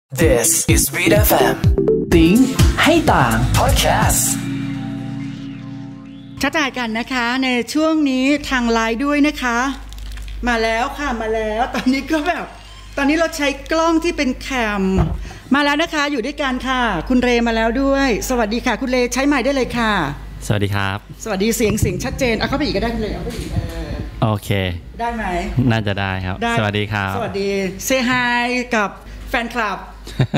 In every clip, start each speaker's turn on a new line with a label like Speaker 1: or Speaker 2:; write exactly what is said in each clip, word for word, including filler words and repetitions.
Speaker 1: This is Beat เอฟ เอ็ม
Speaker 2: ติ้งให้ต่าง
Speaker 1: Podcast
Speaker 3: ทักทายกันนะคะในช่วงนี้ทางไลน์ด้วยนะคะมาแล้วค่ะมาแล้วตอนนี้ก็แบบตอนนี้เราใช้กล้องที่เป็นแคมมาแล้วนะคะอยู่ด้วยกันค่ะคุณเรมาแล้วด้วยสวัสดีค่ะคุณเรใช้ไมค์ได้เลยค่ะ
Speaker 4: สวัสดีครับ
Speaker 3: สวัสดีเสียงเสียงชัดเจนเอาเข้าไปอีกก็ได้คุณเรเอาไปอีกเออ
Speaker 4: โอเค
Speaker 3: ได้ไหม
Speaker 4: น่าจะได้ครับสวัสดีครับ
Speaker 3: สวัสดีเซฮายกับแฟนคลับ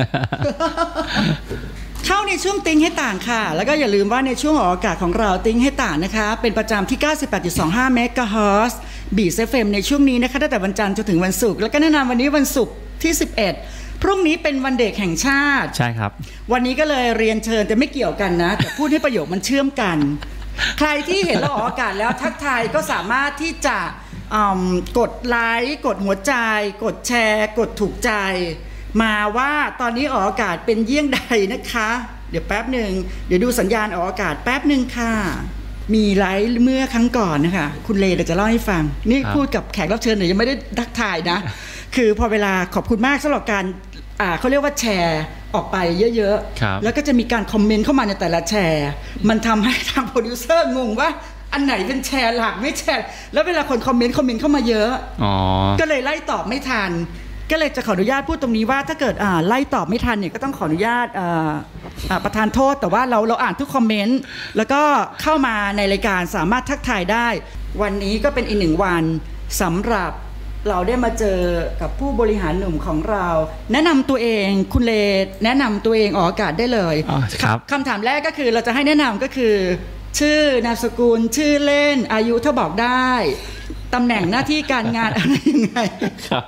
Speaker 3: เข้าในช่วงติ้งให้ต่างค่ะแล้วก็อย่าลืมว่าในช่วงออกอากาศของเราติ้งให้ต่างนะคะเป็นประจำที่ เก้าสิบแปดจุดสองห้า เมกะเฮิรตซ์ บี เอฟ เอ็ม ในช่วงนี้นะคะตั้งแต่วันจันทร์จนถึงวันศุกร์แล้วก็แนะนำวันนี้วันศุกร์ที่สิบเอ็ดพรุ่งนี้เป็นวันเด็กแห่งชาติ
Speaker 4: ใช่ครับ
Speaker 3: วันนี้ก็เลยเรียนเชิญแต่ไม่เกี่ยวกันนะแต่พูดให้ประโยคมันเชื่อมกันใครที่เห็นเราออกอากาศแล้วทักทายก็สามารถที่จะกดไลค์กดหัวใจกดแชร์กดถูกใจมาว่าตอนนี้ออกอากาศเป็นเยี่ยงใดนะคะเดี๋ยวแป๊บหนึ่งเดี๋ยวดูสัญญาณออกอากาศแป๊บหนึ่งค่ะมีไลฟ์เมื่อครั้งก่อนนะคะคุณเลเดี๋ยวจะเล่าให้ฟังนี่พูดกับแขกรับเชิญเนี่ยยังไม่ได้ทักทายนะ คือพอเวลาขอบคุณมากสำหรับการอ่าเขาเรียกว่าแชร์ออกไปเยอะๆแล้วก็จะมีการคอมเมนต์เข้ามาในแต่ละแชร์มันทำให้ทางโปรดิวเซอร์งงว่าอันไหนเป็นแชร์หลักไม่แชร์แล้วเวลาคนคอมเมนต์คอมเมนต์เข้ามาเยอะก็เลยไล่ตอบไม่ทันก็เลยจะขออนุญาตพูดตรงนี้ว่าถ้าเกิดอ่าไล่ตอบไม่ทันเนี่ยก็ต้องขออนุญาตอ่าอ่าประทานโทษแต่ว่าเราเราอ่านทุกคอมเมนต์แล้วก็เข้ามาในรายการสามารถทักทายได้วันนี้ก็เป็นอีกหนึ่งวันสำหรับเราได้มาเจอกับผู้บริหารหนุ่มของเราแนะนำตัวเองคุณเลแนะนำตัวเองออกอากาศได้เลย
Speaker 4: ครับ
Speaker 3: คำถามแรกก็คือเราจะให้แนะนำก็คือชื่อนามสกุลชื่อเล่นอายุถ้าบอกได้ตำแหน่งหน้าที่การงานอะไรยังไง
Speaker 4: ครับ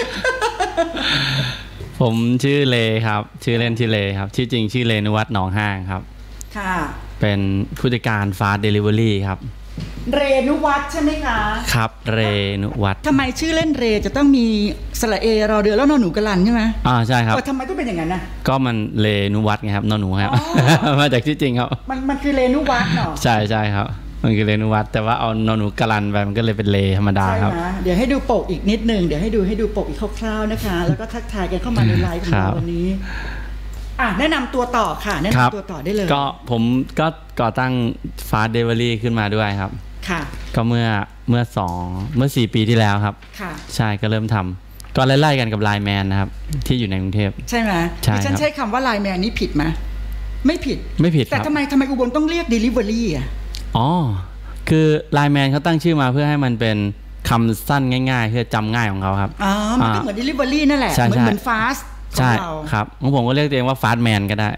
Speaker 4: ผมชื่อเลครับชื่อเล่นชื่อเลครับชื่อจริงชื่อเลนุวัฒน์หนองห้างครับค่ะเป็นผู้จัดการฟาสต์เดลิเวอรี่ครับ
Speaker 3: เรนุวัฒน์ใช่ไหมคะ
Speaker 4: ครับเรนุวัฒน์
Speaker 3: ทำไมชื่อเล่นเรจะต้องมีสระเอรอเรือแล้วนอหนูกะลันใช่ไหม
Speaker 4: อ่าใช่ครับ
Speaker 3: ทำไมต้องเป็นอย่างนั้นนะ
Speaker 4: ก็มันเรนุวัฒน์ไงครับนอหนูครับ มาจากชื่อจริงครับ
Speaker 3: มันมันคือเรนุวัฒน์เนาะ
Speaker 4: ใช่ใช่ครับมันคือเรนุวัฒน์แต่ว่าเอานอหนูกะลันไปมันก็เลยเป็นเลธรรมดาครับ
Speaker 3: เดี๋ยวให้ดูปกอีกนิดนึงเดี๋ยวให้ดูให้ดูปกอีกคร่าวๆนะคะแล้วก็ทักทายกันเข้ามาในไลฟ์ของเราวันนี้อ่ะแนะนำตัวต่อค่ะแนะนำตัวต่อได้เลย
Speaker 4: ก็ผมก็ก่อตั้งฟาสต์เดลิเวอรี่ขึ้นมาด้วยครับค่ะก็เมื่อเมื่อสองเมื่อสี่ปีที่แล้วครับค่ะใช่ก็เริ่มทำก็ไล่ๆกันกับไลน์แมนนะครับที่อยู่ในกรุงเทพ
Speaker 3: ใช่ไหมใช่ฉันใช้คำว่าไลน์แมนนี่ผิดไหมไม่ผิด
Speaker 4: ไม่ผิด
Speaker 3: แต่ทำไมทำไมอุบลต้องเรียก Delivery อ่ะ
Speaker 4: อ๋อคือไลน์แมนเขาตั้งชื่อมาเพื่อให้มันเป็นคำสั้นง่ายๆเพื่อจำง่ายของเขาครับ
Speaker 3: อ๋อมันก็เหมือน Delivery นั่นแหละเหมือนเหมือน Fast
Speaker 4: ใช่ครับของผมก็เรียกตัวเองว่า Fast Man ก็ได้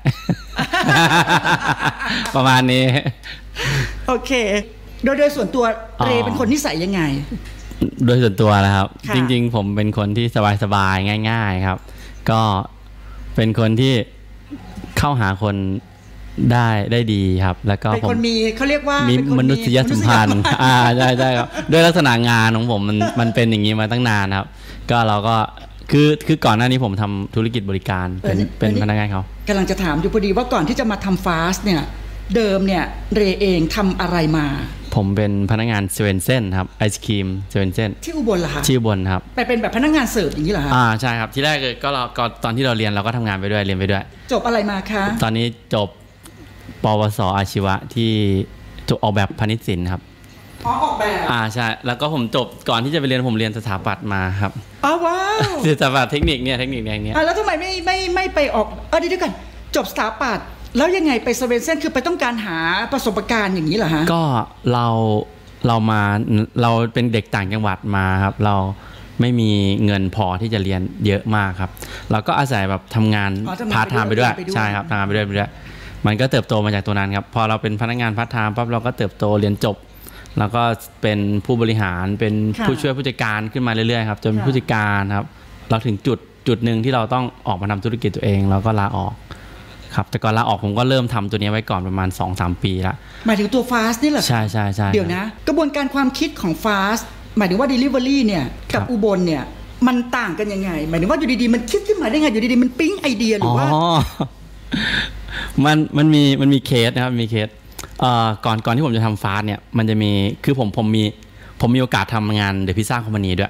Speaker 4: ประมาณนี้
Speaker 3: โอเคโดยโดยส่วนตัวเรเป็นคนนิสัยยังไง
Speaker 4: โดยส่วนตัวนะครับจริงๆผมเป็นคนที่สบายๆง่ายๆครับก็เป็นคนที่เข้าหาคนได้ได้ดีครับแล้วก็
Speaker 3: เป็นคนมีเขาเรียกว่า
Speaker 4: มีมนุษยสัมพันธ์อ่าใช่ใช่ครับด้วยลักษณะงานของผมมันมันเป็นอย่างนี้มาตั้งนานครับก็เราก็คือคือก่อนหน้านี้ผมทำธุรกิจบริการเป็นเป็นพนักงานเขา
Speaker 3: กำลังจะถามอยู่พอดีว่าก่อนที่จะมาทำฟาสเนี่ยเดิมเนี่ยเรเองทำอะไรมา
Speaker 4: ผมเป็นพนักงานเซเว่นเซ่นครับไอศครีมเซเว่นเซ่น
Speaker 3: ที่อุบลเหรอคะ
Speaker 4: ที่อุบลครับ
Speaker 3: ไปเป็นแบบพนักงานเสิร์ฟอย่างนี้เหรอคะ
Speaker 4: อ่าใช่ครับที่แรกก็เราก็ตอนที่เราเรียนเราก็ทำงานไปด้วยเรียนไปด้วย
Speaker 3: จบอะไรมาคะ
Speaker 4: ตอนนี้จบปวสอาชีวะที่จบออกแบบพาณิชย์ศิลป์ครับ
Speaker 3: อ๋อออกแบบ
Speaker 4: อ่าใช่แล้วก็ผมจบก่อนที่จะไปเรียนผมเรียนสถาปัตย์มาครับ
Speaker 3: อ๋อว้าว
Speaker 4: สถาปัตย์เทคนิคเนี่ยเทคนิคอย่างเนี้ย
Speaker 3: อ่าแล้วทำไมไม่ไม่ไม่ไปออกเออเดี๋ยวกันจบสถาปัตย์แล้วยังไงไปเซเว่นเซ่นคือไปต้องการหาประสบการณ์อย่างนี้เหรอฮะ
Speaker 4: ก็เราเรามาเราเป็นเด็กต่างจังหวัดมาครับเราไม่มีเงินพอที่จะเรียนเยอะมากครับเราก็อาศัยแบบทำงานพาร์ทไทม์ไปด้วยใช่ครับทำงานไปด้วยไปด้วยมันก็เติบโตมาจากตัวนั้นครับพอเราเป็นพนักงานพาร์ทไทม์ปั๊บเราก็เติบโตเรียนจบแล้วก็เป็นผู้บริหารเป็นผู้ช่วยผู้จัดการขึ้นมาเรื่อยๆครับจนผู้จัดการครับเราถึงจุดจุดหนึ่งที่เราต้องออกมาทำธุรกิจตัวเองเราก็ลาออกครับแต่ก่อนลาออกผมก็เริ่มทำตัวนี้ไว้ก่อนประมาณ สองถึงสาม ปีละ
Speaker 3: หมายถึงตัว Fast นี่เหรอ
Speaker 4: ใช่ใช่ใช่
Speaker 3: เดี๋ยวนะกระบวนการความคิดของ Fast หมายถึงว่า Delivery เนี่ยกับอุบลเนี่ยมันต่างกันยังไงหมายถึงว่าอยู่ดีๆมันคิดขึ้นมาได้ไงอยู่ดีๆมันปิ๊งไอเดียหรือว่า
Speaker 4: อ๋อมันมันมีมันมีเคสนะครับมีเคสเอ่อก่อนก่อนที่ผมจะทำ Fast เนี่ยมันจะมีคือผมผมมีผมมีโอกาสทำงาน The Pizza Company ด้วย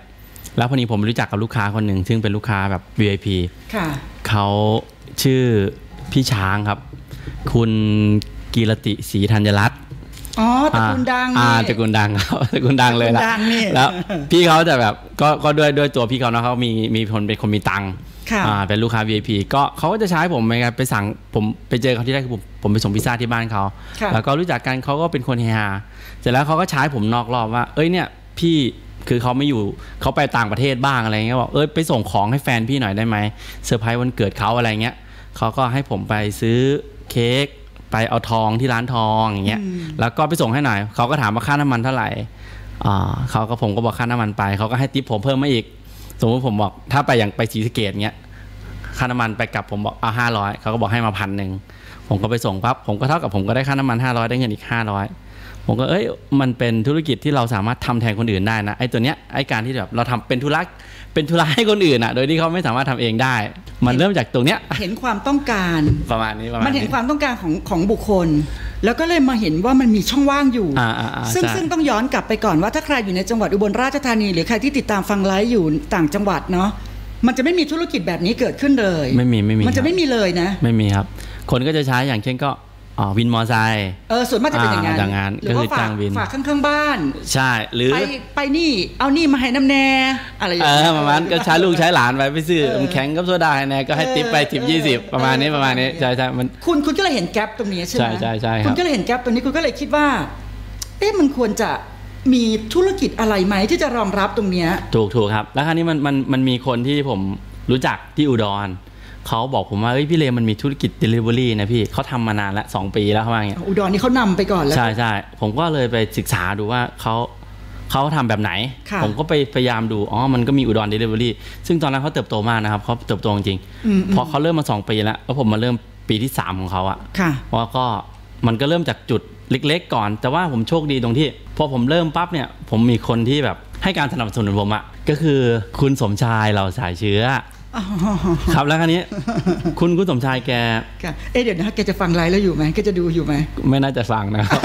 Speaker 4: แล้วพอดีผมรู้จักกับลูกค้าคนหนึ่งซึ่งเป็นลูกค้าแบบ วี ไอ พี
Speaker 3: ค่ะ
Speaker 4: เขาชื่อพี่ช้างครับคุณกีรติศรีธัญรัตน์
Speaker 3: อ๋อตระกูลดัง
Speaker 4: อ่าตระกูลดังครับตระกูลดังเลยละ
Speaker 3: แล้ว
Speaker 4: พี่เขาจะแบบก็ก็ด้วยด้วยตัวพี่เขานะเขามีมีคนเป็นคนมีตังค์อ่าเป็นลูกค้า วี ไอ พี ก็เขาก็จะใช้ผมไปไปสั่งผมไปเจอเขาที่แรกคือผมผมไปส่งพิซซ่าที่บ้านเขาแล้วก็รู้จักกันเขาก็เป็นคนเฮฮาเสร็จแล้วเขาก็ใช้ผมนอกรอบว่าเอ้ยเนี่ยพี่คือเขาไม่อยู่เขาไปต่างประเทศบ้างอะไรเงี้ยบอกเอ้ยไปส่งของให้แฟนพี่หน่อยได้ไหมเซอร์ไพรส์วันเกิดเขาอะไรเงี้ยเขาก็ให้ผมไปซื้อเค้กไปเอาทองที่ร้านทองอย่างเงี้ยแล้วก็ไปส่งให้หน่อยเขาก็ถามว่าค่าน้ำมันเท่าไหร่อ่าเขาก็ผมก็บอกค่าน้ำมันไปเขาก็ให้ทิปผมเพิ่มมาอีกสมมติผมบอกถ้าไปอย่างไปศรีสะเกษเงี้ยค่าน้ำมันไปกลับผมบอกเอาห้าร้อยเขาก็บอกให้มาพันหนึ่งผมก็ไปส่งปั๊บผมก็เท่ากับผมก็ได้ค่าน้ำมันห้าร้อยได้เงินอีกห้าร้อยผมก็เอ้ยมันเป็นธุรกิจที่เราสามารถทำแทนคนอื่นได้นะไอ้ตัวเนี้ยไอ้การที่แบบเราทำเป็นธุระเป็นธุระให้คนอื่นอ่ะโดยที่เขาไม่สามารถทำเองได้มันเริ่มจากตรงเนี้ย
Speaker 3: เห็นความต้องการ
Speaker 4: ประมาณนี้ประมาณนี้
Speaker 3: มันเห็นความต้องการของของบุคคลแล้วก็เลยมาเห็นว่ามันมีช่องว่างอยู่ซึ่งซึ่งต้องย้อนกลับไปก่อนว่าถ้าใครอยู่ในจังหวัดอุบลราชธานีหรือใครที่ติดตามฟังไลฟ์อยู่ต่างจังหวัดเนาะมันจะไม่มีธุรกิจแบบนี้เกิดขึ้นเลย
Speaker 4: ไม่มีไม่มี
Speaker 3: มันจะไม่มีเลยนะ
Speaker 4: ไม่มีครับคนก็จะใช้อย่างเช่นก็อ๋อวินมอไซค์
Speaker 3: เออส่วนมากจะเป็นอย่าง
Speaker 4: นั้นงาน
Speaker 3: ก็คือจ้างวินฝากข้างๆบ้าน
Speaker 4: ใช่หรือ
Speaker 3: ไปไปนี่เอานี่มาให้น้ำแน่อะไรอย่าง
Speaker 4: เงี้ยเออประมาณก็ใช้ลูกใช้หลานไปไปซื้อน้ำแข็งกับโซดาให้แน่ก็ให้ทิปไปทิปยี่สิบประมาณนี้ประมาณนี้ใช่ใช่มัน
Speaker 3: คุณคุณก็เลยเห็นแกลบตรงนี้ใช่ไหม
Speaker 4: ใช่ใช่ใช่
Speaker 3: คุณก็เลยเห็นแกลบตรงนี้คุณก็เลยคิดว่าเอ๊ะมันควรจะมีธุรกิจอะไรไหมที่จะรองรับตรงเนี้ย
Speaker 4: ถูกถูกครับแล้วคราวนี้มันมันมันมีคนที่ผมรู้จักที่อุดรเขาบอกผมว่าเฮ้ยพี่เลมันมีธุรกิจ delivery นะพี่เขาทำมานานแล้วสองปีแล้วเขาว่าอย่างเงี้ย
Speaker 3: อุดรนี่เขานำไปก่อนแล้ว
Speaker 4: ใช่ใช่ผมก็เลยไปศึกษาดูว่าเขาเขาทำแบบไหนผมก็ไปพยายามดูอ๋อมันก็มีอุดร delivery ซึ่งตอนนั้นเขาเติบโตมากนะครับเขาเติบโตจริงเพราะเขาเริ่มมาสองปีแล้วแล้วผมมาเริ่มปีที่สามของเขาอะเพราะก็มันก็เริ่มจากจุดเล็กๆก่อนแต่ว่าผมโชคดีตรงที่พอผมเริ่มปั๊บเนี่ยผมมีคนที่แบบให้การสนับสนุนผมอะก็คือคุณสมชายเราสายเชื้อครับแล้วคราวนี้คุณคุณสมชายแก
Speaker 3: เอ๊ะเดี๋ยวนะแกจะฟังไลฟ์แล้วอยู่ไหมแกจะดูอยู่ไหม
Speaker 4: ไม่น่าจะฟังนะครับ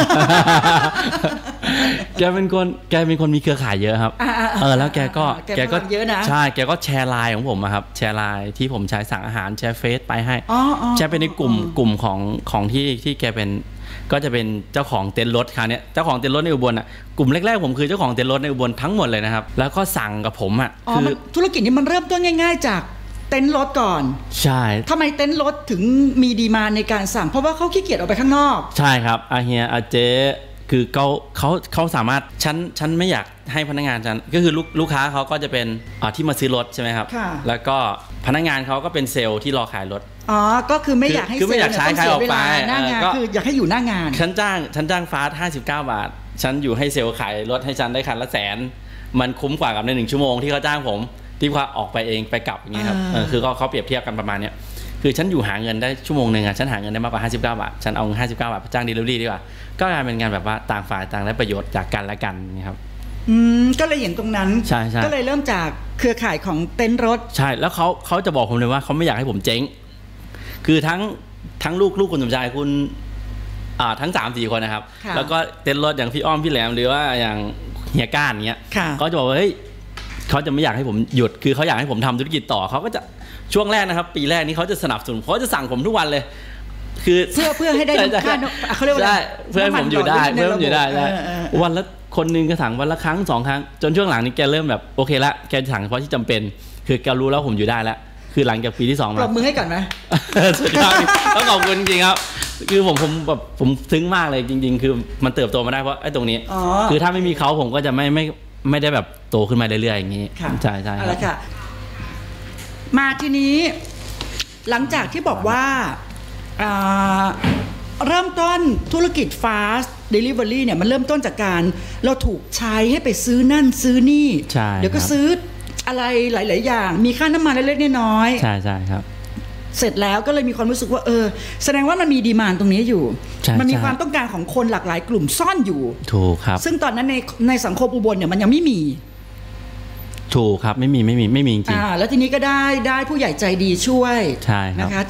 Speaker 4: แกเป็นคนแกเป็นคนมีเครือข่ายเยอะครับเออแล้วแกก็แกก็
Speaker 3: เยอะนะ
Speaker 4: ใช่แกก็แชร์ไลน์ของผมครับแชร์ไลน์ที่ผมใช้สั่งอาหารแชร์เฟซไปให้แชร์ไปในกลุ่มกลุ่มของของที่ที่แกเป็นก็จะเป็นเจ้าของเต็นท์รถคราวนี้เจ้าของเต็นท์รถในอุบลอ่ะกลุ่มแรกๆผมคือเจ้าของเต็นท์รถในอุบลทั้งหมดเลยนะครับแล้วก็สั่งกับผมอ่ะ
Speaker 3: คือธุรกิจนี้มันเริ่มต้นง่ายๆจากเต็นท์รถก่อน
Speaker 4: ใช่
Speaker 3: ทำไมเต็นท์รถถึงมีดีมานด์ในการสั่งเพราะว่าเขาขี้เกียจออกไปข้างนอก
Speaker 4: ใช่ครับอาเฮียอาเจ๊คือเขาเขาเขาสามารถฉันฉันไม่อยากให้พนักงานฉันก็คือลูกลูกค้าเขาก็จะเป็นอ่าที่มาซื้อรถใช่ไหมครับแล้วก็พนักงานเขาก็เป็นเซลล์ที่รอขายรถ
Speaker 3: อ๋อก็คือไม่อยากให้เซลล์
Speaker 4: เนี่ยต้องเสียเวลา
Speaker 3: หน้างานคืออยากให้อยู่หน้างาน
Speaker 4: ฉันจ้างฉันจ้างฟาสห้าสิบเก้าบาทฉันอยู่ให้เซลล์ขายรถให้ฉันได้คันละแสนมันคุ้มกว่ากับในหนึ่งชั่วโมงที่เขาจ้างผมที่ว่าออกไปเองไปกลับอย่างเงี้ยครับคือเขาเขาเปรียบเทียบกันประมาณนี้คือฉันอยู่หาเงินได้ชั่วโมงนึงอ่ะฉันหาเงินได้มากกว่าห้าสิบเก้าบาทฉันเอาห้าสิบเก้าบาทไปจ้าง delivery ดีกว่าก็กลายเป็นงานแบบว่าต่างฝ่ายต่างได้ประโยชน์จากกันและกันนี่ครับ
Speaker 3: อืมก็เลยเห็นตรงนั้น
Speaker 4: ใช่ใช่
Speaker 3: ก็เลยเริ่มจากเครือข่ายของเต็นท์รถ
Speaker 4: ใช่แล้วเขาเขาจะบอกผมเลยว่าเขาไม่อยากให้ผมเจ๊งคือทั้งทั้งลูกลูกคุณสมชายคุณอ่าทั้งสามสี่คนนะครับแล้วก็เต็นท์รถอย่างพี่อ้อมพี่แหลมหรือว่าอย่างเฮียก้านเงี้ยเขาจะบอกว่าเฮ้ยเขาจะไม่อยากให้ผมหยุดคือเขาอยากให้ผมทำธุรกิจต่อเขาก็จะช่วงแรกนะครับปีแรกนี้เขาจะสนับสนุนเขาจะสั่งผมทุกวันเลยคือ
Speaker 3: เพื่อเพื่อให้ได้ค่าเขาเรียกว่า
Speaker 4: ได้เพื่อให้ผมอยู่ได้เพื่อให้ผมอยู่ได้วันละคนนึงก็สั่งวันละครั้งสองครั้งจนช่วงหลังนี้แกเริ่มแบบโอเคละแกสั่งเพราะที่จำเป็นคือแกรู้แล้วผมอยู่ได้แล้วคือหลังจากปีที่สองมา
Speaker 3: ปรบมือให้ก่อนไหม
Speaker 4: สุดยอดต้องขอบคุณจริงครับคือผมผมแบบผมซึ้งมากเลยจริงๆคือมันเติบโตมาได้เพราะไอ้ตรงนี้คือถ้าไม่มีเขาผมก็จะไม่ไม่ไม่ได้แบบโตขึ้นมาเรื่อยๆอย่างนี้ใช่ใช่
Speaker 3: ครับค่ะมาทีนี้หลังจากที่บอกว่าเริ่มต้นธุรกิจ Fast Delivery เนี่ยมันเริ่มต้นจากการเราถูกใช้ให้ไปซื้อนั่นซื้อนี่เดี๋ยวก็ซื้ออะไรหลายๆอย่างมีค่าน้ำมันเล็กๆน้อย
Speaker 4: ๆใช่ใช่ครับ
Speaker 3: เสร็จแล้วก็เลยมีความรู้สึกว่าเออแสดงว่ามันมีดีมานด์ตรงนี้อยู่มันมีความต้องการของคนหลากหลายกลุ่มซ่อนอยู่
Speaker 4: ถูกครับ
Speaker 3: ซึ่งตอนนั้นในในสังคมอุบลเนี่ยมันยังไม่มี
Speaker 4: ถูกครับไม่มีไม่มีไม่มีจริง
Speaker 3: อ่าแล้วทีนี้ก็ได้ได้ผู้ใหญ่ใจดีช่วย
Speaker 4: ใช่
Speaker 3: นะคะจาก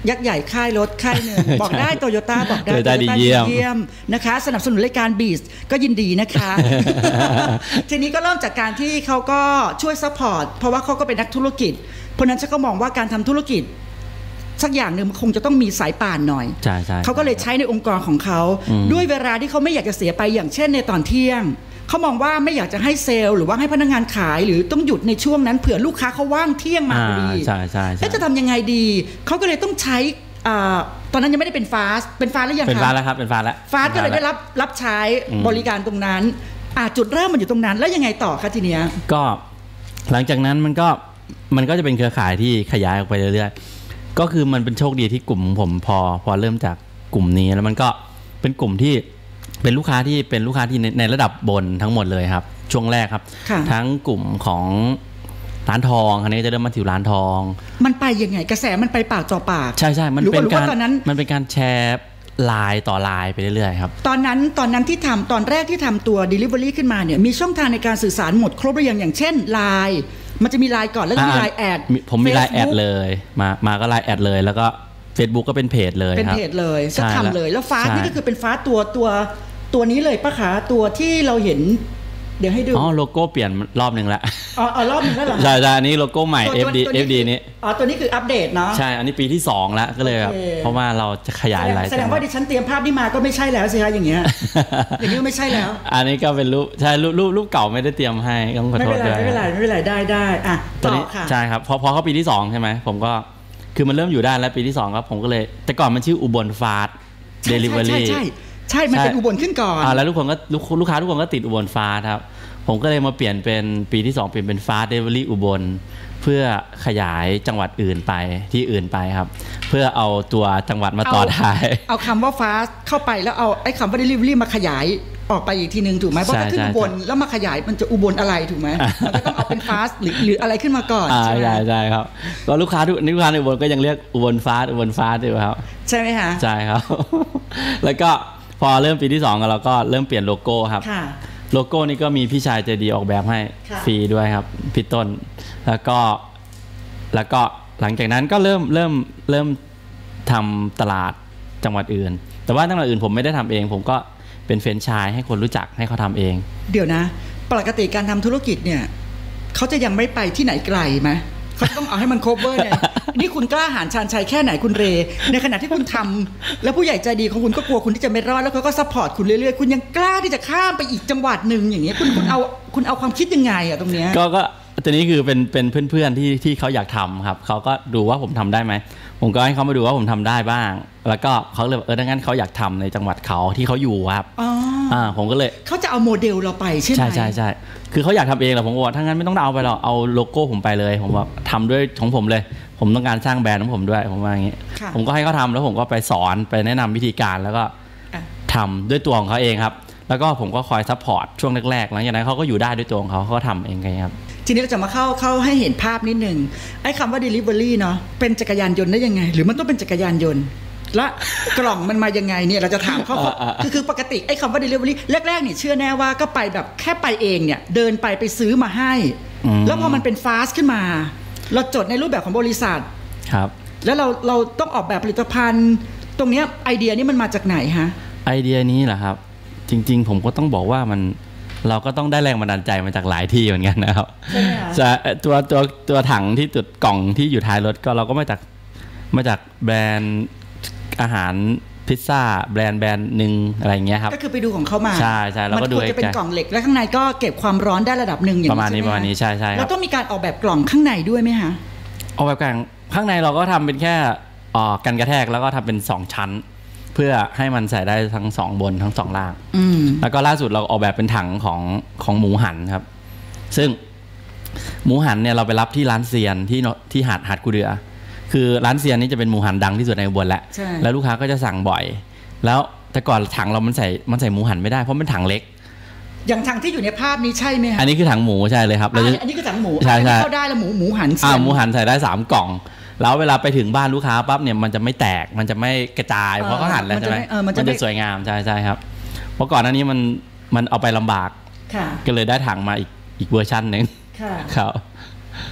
Speaker 3: ยักษ์ใหญ่ค่ายรถค่ายหนึ่งบอกได้โตโยต้าบอกได้
Speaker 4: โตโยต้าดีเยี่ยม
Speaker 3: มนะคะสนับสนุนรายการบีสก็ยินดีนะคะ ทีนี้ก็เริ่มจากการที่เขาก็ช่วยซัพพอร์ตเพราะว่าเขาก็เป็นนักธุรกิจเพราะนั้นฉันก็มองว่าการทำธุรกิจสักอย่างหนึ่งคงจะต้องมีสายป่านหน่อย
Speaker 4: ใช่ใช่
Speaker 3: เขาก็เลยใช้ในองค์กรของเขาด้วยเวลาที่เขาไม่อยากจะเสียไปอย่างเช่นในตอนเที่ยงเขามองว่าไม่อยากจะให้เซลล์หรือว่าให้พนักงานขายหรือต้องหยุดในช่วงนั้นเผื่อลูกค้าเขาว่างเที่ยงมาพอดี
Speaker 4: ใช่ใช่
Speaker 3: แล้วจะทำยังไงดีเขาก็เลยต้องใช้ตอนนั้นยังไม่ได้เป็นฟาสเป็นฟาสแล้วยังคะ
Speaker 4: เป็นฟาสแล้วครับเป็นฟาสแล้ว
Speaker 3: ฟาสก็เลยได้รับรับใช้บริการตรงนั้นจุดเริ่มมันอยู่ตรงนั้นแล้วยังไงต่อคะทีเนี้ย
Speaker 4: ก็หลังจากนั้นมันก็มันก็จะเป็นเครือข่ายที่ขยายออกไปเรื่อยๆก็คือมันเป็นโชคดีที่กลุ่มผมพอพอเริ่มจากกลุ่มนี้แล้วมันก็เป็นกลุ่มที่เป็นลูกค้าที่เป็นลูกค้าที่ในในระดับบนทั้งหมดเลยครับช่วงแรกครับทั้งกลุ่มของร้านทองอันนี้จะเริ่มมาถึงร้านทอง
Speaker 3: มันไปยังไงกระแสมันไปปากต่อปาก
Speaker 4: ใช่ใช่มันเป็นการมันเป็นการแชร์ไลน์ต่อไลน์ไปเรื่อยๆครับ
Speaker 3: ตอนนั้นตอนนั้นที่ทำตอนแรกที่ทำตัว Delivery ขึ้นมาเนี่ยมีช่องทางในการสื่อสารหมดครบหรือยังอย่างเช่นไลน์มันจะมีไลน์ก่อนแล้วก็มีไลน์แอด
Speaker 4: ผมมีไลน์แอดเลยมามาก็ไลน์แอดเลยแล้วก็ Facebook ก็เป็นเพจเลย
Speaker 3: เป็นเพจเลยก็ทำเลยแล้วฟาสนี่ก็คือเป็นฟาสตัวตัวตัวนี้เลยปะคะตัวที่เราเห็นเดี๋ยวให้ดู
Speaker 4: อ๋อโลโก้เปลี่ยนรอบนึงแล้ว
Speaker 3: อ๋อรอบนึงแล้วเหรอ
Speaker 4: ใช่ใช่อันนี้โลโก้ใหม่ เอฟ ดี เอฟ ดี นี้
Speaker 3: อ๋อตัวนี้คืออัปเดตเนาะ
Speaker 4: ใช่อันนี้ปีที่สองแล้วก็เลยแบบเพราะว่าเราจะขยายหลาย
Speaker 3: แสดงว่าดิฉันเตรียมภาพนี้มาก็ไม่ใช่แล้วสิคะอย่างเงี้ยอย่างนี้ไม่ใช่แล้ว
Speaker 4: อันนี้ก็เป็นรูปใช่รูปรูปรูปเก่าไม่ได้เตรียมให้ต้องขอโทษด้วย
Speaker 3: ไม่เป็นไรไม่เป็นไรได้ได้อ่ะต่อค่ะ
Speaker 4: ใช่ครับพอพอเขาปีที่สองใช่ไหมผมก็คือมันเริ่มอยู่ได้แล้วปีที่สองครับผมก็เลยแต่ก่อนมันชื่ออุบลฟาสต์เดลิเวอรี่
Speaker 3: ใช่ใช่มันเป็นอุบลขึ้นก่อน
Speaker 4: อ่าแล้วทุกคนก็ลูกค้าทุกคนก็ติดอุบลฟาสต์ครับผมก็เลยมาเปลี่ยนเป็นปีที่สองเปลี่ยนเป็นฟาสต์เดลิเวอรี่อุบลเพื่อขยายจังหวัดอื่นไปที่อื่นไปครับเพื่อเอาตัวจังหวัดมาต่อท้าย
Speaker 3: เอาคำว่าฟาสต์เข้าไปแล้วเอาไอ้คำว่าเดลิเวอรี่มาขยายออกไปอีกทีนึงถูกไหมเพราะถ้าขึ้นอุบลแล้วมาขยายมันจะอุบลอะไรถูกไหมมันก็ต้องเอาเป็นฟาสต์หรือหรืออะไรขึ้นมาก่อน
Speaker 4: ใช่ใช่ใช่ครับก็ลูกค้าทุกลูกค้าในอุบลก็ยังเรียกอุบลฟาสต์อุบลฟาสต์อยู่ครับ
Speaker 3: ใช่ไหมคะ
Speaker 4: ใช่ครับแล้วก็พอเริ่มปีที่สองเราก็เริ่มเปลี่ยนโลโก้ครับโลโก้นี้ก็มีพี่ชายใจดีออกแบบให้ฟรีด้วยครับพี่ต้นแล้วก็แล้วก็หลังจากนั้นก็เริ่มเริ่มเริ่มทำตลาดจังหวัดอื่นแต่ว่าจังหวัดอื่นผมไม่ได้ทำเองผมก็เป็นแฟรนไชส์ให้คนรู้จักให้เขาทำเอง
Speaker 3: เดี๋ยวนะปกติการทำธุรกิจเนี่ยเขาจะยังไม่ไปที่ไหนไกลไหมเขาต้องเอาให้มันโคเวอร์เนี่ยนี่คุณกล้าหาญชาญชัยแค่ไหนคุณเรในขณะที่คุณทำแล้วผู้ใหญ่ใจดีของคุณก็กลัวคุณที่จะไม่รอดแล้วเขาก็ซัพพอร์ตคุณเรื่อยๆคุณยังกล้าที่จะข้ามไปอีกจังหวัดหนึ่งอย่างเงี้ยคุณคุณเอาคุณเอาความคิดยังไงอะตรงเนี้ย
Speaker 4: ก็ก็ตัวนี้คือเป็นเป็นเพื่อนๆที่ที่เขาอยากทำครับเขาก็ดูว่าผมทำได้ไหมผมก็ให้เขามาดูว่าผมทำได้บ้างแล้วก็เขาเลยเออดังนั้นเขาอยากทำในจังหวัดเขาที่เขาอยู่ครับอ๋ออ่าผมก็เลย
Speaker 3: เขาจะเอาโมเดลเราไปใช่ไหม
Speaker 4: ใช่ใช่ใช่คือเขาอยากทำเองแหละผมบอกถ้างั้นไม่ต้องเอาไปหรอกเอาโลโก้ผมไปเลยผมว่าทำด้วยของผมเลยผมต้องการสร้างแบรนด์ของผมด้วยผมว่าอย่างนี้ผมก็ให้เขาทำแล้วผมก็ไปสอนไปแนะนำวิธีการแล้วก็ทำด้วยตัวของเขาเองครับแล้วก็ผมก็คอยซัพพอร์ตช่วงแรกๆหลังจากนั้นเขาก็อยู่ได้ด้วยตัวของเขาเขาทำเองไงครับ
Speaker 3: ทีนี้เราจะมาเข้าเข้าให้เห็นภาพนิดนึงไอ้คำว่า delivery เนาะเป็นจักรยานยนต์ได้ยังไงหรือมันต้องเป็นจักรยานยนต์และกล่องมันมายังไงเนี่ยเราจะถามเขาคือคือปกติไอ้คำว่า delivery แรกๆเนี่ยเชื่อแน่ว่าก็ไปแบบแค่ไปเองเนี่ยเดินไปไปซื้อมาให้แล้วพอมันเป็น fast ขึ้นมาเราจดในรูปแบบของบริษัท
Speaker 4: ครับ
Speaker 3: แล้วเราเราต้องออกแบบผลิตภัณฑ์ตรงเนี้ยไอเดียนี้มันมาจากไหนฮะ
Speaker 4: ไอเดียนี้เหรอครับจริงๆผมก็ต้องบอกว่ามันเราก็ต้องได้แรงบันดาลใจมาจากหลายที่เหมือนกันนะครับจะตัวตัวตัวถังที่จุดกล่องที่อยู่ท้ายรถก็เราก็มาจากมาจากแบรนด์อาหารพิซซ่าแบรนด์แบรนด์หนึ่งอะไรเงี้ยครับ
Speaker 3: ก็คือไปดูของเขามา
Speaker 4: ใช่ใช่เราก็ดู
Speaker 3: มันควรจะเป็นกล่องเหล็กแล้วข้างในก็เก็บความร้อนได้ระดับหนึ่งอย่างนี้
Speaker 4: ประมาณนี้ประมาณนี้ใช่ใช่
Speaker 3: แล้วต้องมีการออกแบบกล่องข้างในด้วยไหมคะ
Speaker 4: ออกแบบกล่องข้างในเราก็ทำเป็นแค่กันกระแทกแล้วก็ทำเป็นสองชั้นเพื่อให้มันใส่ได้ทั้งสองบนทั้งสองล่างแล้วก็ล่าสุดเราออกแบบเป็นถังของของหมูหันครับซึ่งหมูหันเนี่ยเราไปรับที่ร้านเซียนที่ที่หาดหาดกูเดือคือร้านเซียนนี่จะเป็นหมูหันดังที่สุดในอุบลแล้วแล้วลูกค้าก็จะสั่งบ่อยแล้วแต่ก่อนถังเรามันใส่มันใส่หมูหันไม่ได้เพราะมันถังเล็ก
Speaker 3: อย่างถังที่อยู่ในภาพนี้ใช่ไหมคะ
Speaker 4: อันนี้คือถังหมูใช่เลยครับ
Speaker 3: อันนี้คือถังหมูใช่ใช่เข้าได้แล้วหมูหมูหัน
Speaker 4: อ่าหมูหันใส่ได้สามกล่องแล้วเวลาไปถึงบ้านลูกค้าปั๊บเนี่ยมันจะไม่แตกมันจะไม่กระจายเพราะเขาหั่นแล้วใช่ไหมมันจะสวยงามใช่ใช่ครับเพราะก่อนหน้านี้มันมันเอาไปลำบากก็เลยได้ถังมาอีกอีกเวอร์ชันหนึ่งครับ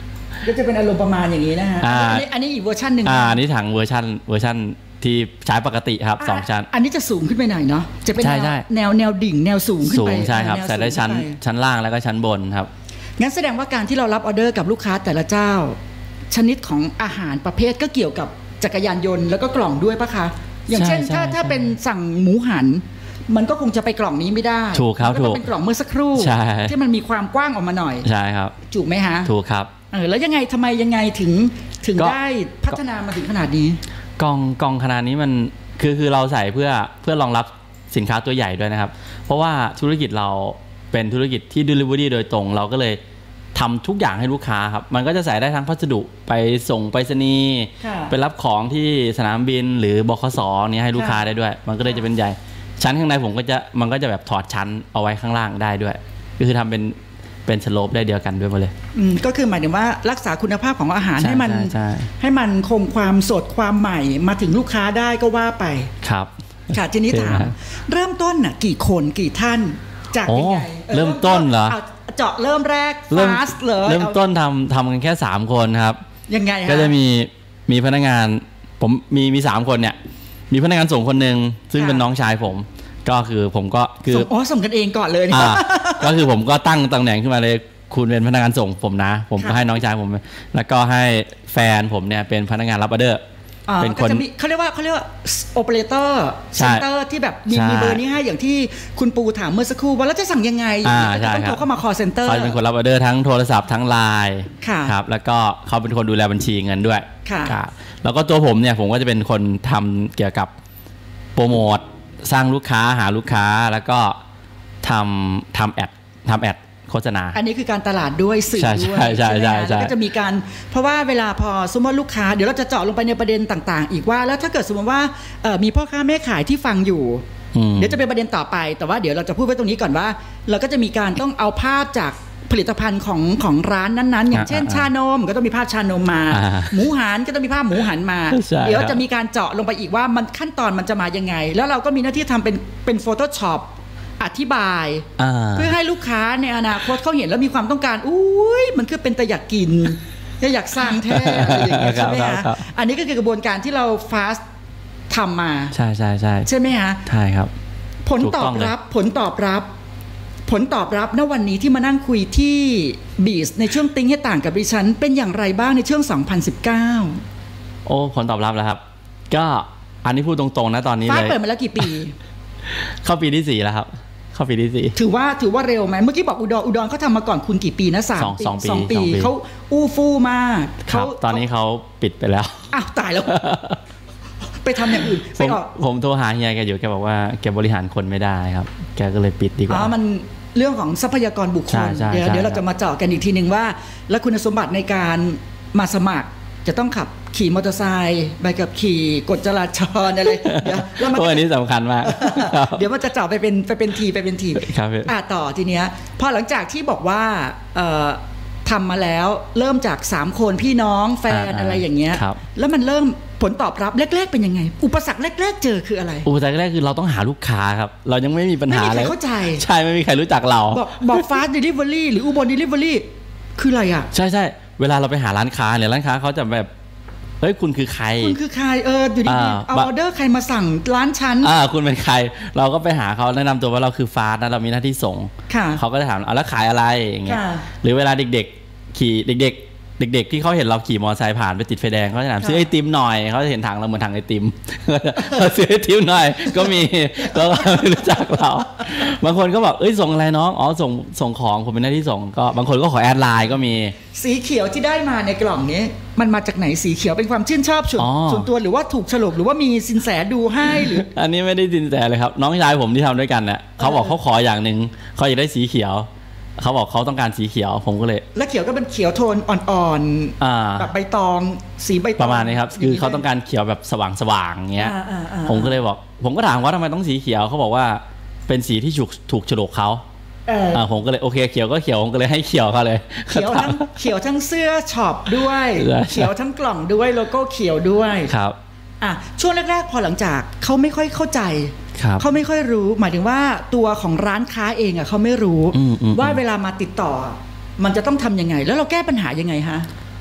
Speaker 3: ก็จะเป็นอารมณ์ประมาณอย่างนี้นะฮะ
Speaker 4: อ่า
Speaker 3: อันนี้อันนี้อีกเวอร์ชันหนึ่ง
Speaker 4: อ่าอันนี้ถังเวอร์ชันเวอร์ชันที่ใช้ปกติครับสองชั้น
Speaker 3: อันนี้จะสูงขึ้นไปหน่อยเนาะจะเป็น
Speaker 4: ใช่ใช่
Speaker 3: แนวแนวดิ่งแนวสูงขึ้น
Speaker 4: สู
Speaker 3: ไป
Speaker 4: งใช่ครับใส่ได้ชั้นชั้นล่างแล้วก็ชั้นบนครับ
Speaker 3: งั้นแสดงว่าการที่เรารับออเดอร์กับลูกค้าแต่ละเจ้าชนิดของอาหารประเภทก็เกี่ยวกับจักรยานยนต์แล้วก็กล่องด้วยปะคะอย่างเช่นถ้าถ้าเป็นสั่งหมูหันมันก็คงจะไปกล่องนี้ไม่ได้
Speaker 4: ถูกครับถูก
Speaker 3: เป็นกล่องเมื่อสักครู่ที่มันมีความกว้างออกมาหน่อย
Speaker 4: ใช่ครับ
Speaker 3: ถูกไหมฮะ
Speaker 4: ถูกครับ
Speaker 3: เออแล้วยังไงทำไมยังไงถึงถึงได้พัฒนามาถึงขนาดนี้
Speaker 4: กล่องกล่องขนาดนี้มันคือคือเราใส่เพื่อเพื่อรองรับสินค้าตัวใหญ่ด้วยนะครับเพราะว่าธุรกิจเราเป็นธุรกิจที่ delivery โดยตรงเราก็เลยทำทุกอย่างให้ลูกค้าครับมันก็จะใส่ได้ทั้งพัสดุไปส่งไปรษณีย์ไปรับของที่สนามบินหรือบขสนี้ให้ลูกค้าได้ด้วยมันก็เลยจะเป็นใหญ่ชั้นข้างในผมก็จะมันก็จะแบบถอดชั้นเอาไว้ข้างล่างได้ด้วยก็คือทำเป็นเป็นสโลปได้เดียวกันด้วยมาเลย
Speaker 3: อืมก็คือหมายถึงว่ารักษาคุณภาพของอาหารให้มันให้มันคงความสดความใหม่มาถึงลูกค้าได้ก็ว่าไป
Speaker 4: ครับ
Speaker 3: ค่ะทีนี้ถามเริ่มต้นน่ะกี่คนกี่ท่านจากยังไง
Speaker 4: เริ่มต้นเหรอ
Speaker 3: เจาะเริ่มแรกฟาสเลย
Speaker 4: เริ่มต้นทำทำกันแค่สามคนครับ
Speaker 3: ยังไงคะ
Speaker 4: ก็จะมีมีพนักงานผมมีมีสามคนเนี่ยมีพนักงานส่งคนหนึ่งซึ่งเป็นน้องชายผมก็คือผมก็คือ
Speaker 3: อ๋อส่งกันเองก่อนเลย
Speaker 4: อ่าก็คือผมก็ตั้งตำแหน่งขึ้นมาเลยคุณเป็นพนักงานส่งผมนะผมก็ให้น้องชายผมแล้วก็ให้แฟนผมเนี่ยเป็นพนักงานรับออเดอร์
Speaker 3: เป็นคนเขาเรียกว่าเขาเรียกว่าโอเปอเรเตอร์เซ็นเตอร์ที่แบบมีมีเบอร์นี้ให้อย่างที่คุณปูถามเมื่อสักครู่ว่าแล้วจะสั่งยังไงต้องโทรเข้ามา call center
Speaker 4: เขาเป็นคนรับออเดอร์ทั้งโทรศัพท์ทั้งไลน์ครับแล้วก็เขาเป็นคนดูแลบัญชีเงินด้วยแล้วก็ตัวผมเนี่ยผมก็จะเป็นคนทำเกี่ยวกับโปรโมทสร้างลูกค้าหาลูกค้าแล้วก็ทำทำแอดทำแอดโฆษณา
Speaker 3: อันนี้คือการตลาดด้วยสื่อด้วย
Speaker 4: ใช่ใช่ใช่ใช่
Speaker 3: ก็จะมีการเพราะว่าเวลาพอสมมติลูกค้าเดี๋ยวเราจะเจาะลงไปในประเด็นต่างๆอีกว่าแล้วถ้าเกิดสมมติว่ามีพ่อค้าแม่ขายที่ฟังอยู่เดี๋ยวจะเป็นประเด็นต่อไปแต่ว่าเดี๋ยวเราจะพูดไว้ตรงนี้ก่อนว่าเราก็จะมีการต้องเอาภาพจากผลิตภัณฑ์ของของร้านนั้นๆอย่างเช่นชานมก็ต้องมีภาพชานมมาหมูหันก็ต้องมีภาพหมูหันมาเดี๋ยวจะมีการเจาะลงไปอีกว่ามันขั้นตอนมันจะมายังไงแล้วเราก็มีหน้าที่ทำเป็นเป็นโฟโต้ช็อปอธิบายเพื่อให้ลูกค้าในอนาคตเขาเห็นแล้วมีความต้องการอุ้ยมันคือเป็นแต่อยากกินอยากสร้างแท้อะไรอย่างเงี้ยใช่ไหมคะอันนี้ก็คือกระบวนการที่เราฟาสต์ทำมา
Speaker 4: ใช่ใช่ใช่
Speaker 3: ใช่ไหมคะ
Speaker 4: ใช่ครับ
Speaker 3: ผลตอบรับผลตอบรับผลตอบรับณวันนี้ที่มานั่งคุยที่บีสในช่วงติ้งให้ต่างกับดิฉันเป็นอย่างไรบ้างในช่วงสองพันสิบเก้า
Speaker 4: โอ้ผลตอบรับแล้วครับก็อันนี้พูดตรงๆนะตอนนี้เลย
Speaker 3: ฟ้าเปิดมาแล้วกี่ปี
Speaker 4: เข้าปีที่สี่แล้วครับเข้าปีที่สี่
Speaker 3: ถือว่าถือว่าเร็วไหมเมื่อกี้บอกอุดรอุดรเขาทำมาก่อนคุณกี่ปีนะสามปีสองปีเขาอู้ฟู่มาก
Speaker 4: ครับตอนนี้เขาปิดไปแล้ว
Speaker 3: อ้าวตายแล้วไปทำอย่างอื่น
Speaker 4: ผมผมโทรหาเฮียแกอยู่แกบอกว่าแกบริหารคนไม่ได้ครับแกก็เลยปิดดีกว่า
Speaker 3: อ๋อมันเรื่องของทรัพยากรบุคคลเดี๋ยวเดี๋ยวเราจะมาเจาะกันอีกทีนึงว่าแล้วคุณสมบัติในการมาสมัครจะต้องขับขี่มอเตอร์ไซค์ใบขับขี่กฎจราจรอะไรเดี๋ยว
Speaker 4: แล้วมันอันนี้สำคัญมาก
Speaker 3: เดี๋ยวมันจะเจาะไปเป็นไปเป็นทีไปเป็นที
Speaker 4: ครับ
Speaker 3: อ่ะต่อทีเนี้ยพอหลังจากที่บอกว่าเอ่อทำมาแล้วเริ่มจากสามคนพี่น้องแฟนอะไรอย่างเงี้ยแล้วมันเริ่มผลตอบรับแรกๆเป็นยังไงอุปสรรคแรกๆเจอคืออะไร
Speaker 4: อุปสรรคแรกคือเราต้องหาลูกค้าครับเรายังไม่มีปัญหาอะไร
Speaker 3: ไม่มีใครเข้าใจ
Speaker 4: ใช่ไม่มีใครรู้จักเรา
Speaker 3: บอกบอกฟาสต์เดลิเวอรี่หรืออุบลเดลิเวอรี่คืออะไรอ่ะ
Speaker 4: ใช่ใช่เวลาเราไปหาร้านค้าเนี่ยร้านค้าเขาจะแบบเฮ้ยคุณคือใคร
Speaker 3: คุณคือใครเอออยู่ดีๆเอาออเดอร์ใครมาสั่งร้านฉัน
Speaker 4: อ่าคุณเป็นใครเราก็ไปหาเขาแนะนำตัวว่าเราคือฟาสต์นะเรามีหน้าที่ส่งเขาก็จะถามเอาแล้วขายอะไรอย่างเงี้ยหรือเวลาเด็กๆขี่เด็กๆเด็กๆที่เขาเห็นเราขี่มอเตอร์ไซค์ผ่านไปติดไฟแดงเขาจะถามซื้อไอติมหน่อยเขาจะเห็นทางเราเหมือนทางไอติมซื้อไอติมหน่อยก็มีก็ไม่รู้จักเราบางคนก็บอกเอ้ยส่งอะไรน้องอ๋อส่งส่งของผมเป็นหน้าที่ส่งก็บางคนก็ขอแอดไลน์ก็มี
Speaker 3: สีเขียวที่ได้มาในกล่องนี้มันมาจากไหนสีเขียวเป็นความชื่นชอบส่วนตัวหรือว่าถูกฉลกหรือว่ามีสินแสดูให้หรือ
Speaker 4: อันนี้ไม่ได้สินแสเลยครับน้องชายผมที่ทำด้วยกันเนี่ยเขาบอกเขาขออย่างนึงเขาอยากได้สีเขียวเขาบอกเขาต้องการสีเขียวผมก็เลย
Speaker 3: และเขียวก็เป็นเขียวโทนอ่อนๆแบบใบตองสีใบตอง
Speaker 4: ประมาณนี้ครับคือเขาต้องการเขียวแบบสว่างๆเงี้ยผมก็เลยบอกผมก็ถามว่าทำไมต้องสีเขียวเขาบอกว่าเป็นสีที่ถูกถูกโฉลกเขาอ่าผมก็เลยโอเคเขียวก็เขียวผมก็เลยให้เขียวเขาเลย
Speaker 3: เขียวทั้งเขียวทั้งเสื้อช็อปด้วยเขียวทั้งกล่องด้วยโลโก้เขียวด้วย
Speaker 4: ครับ
Speaker 3: อ่ะช่วงแรกๆพอหลังจากเขาไม่ค่อยเข้าใจเขาไม่ค่อยรู้หมายถึงว่าตัวของร้านค้าเองอ่ะเขาไม่รู้ว่าเวลามาติดต่อมันจะต้องทำยังไงแล้วเราแก้ปัญหายังไงฮะ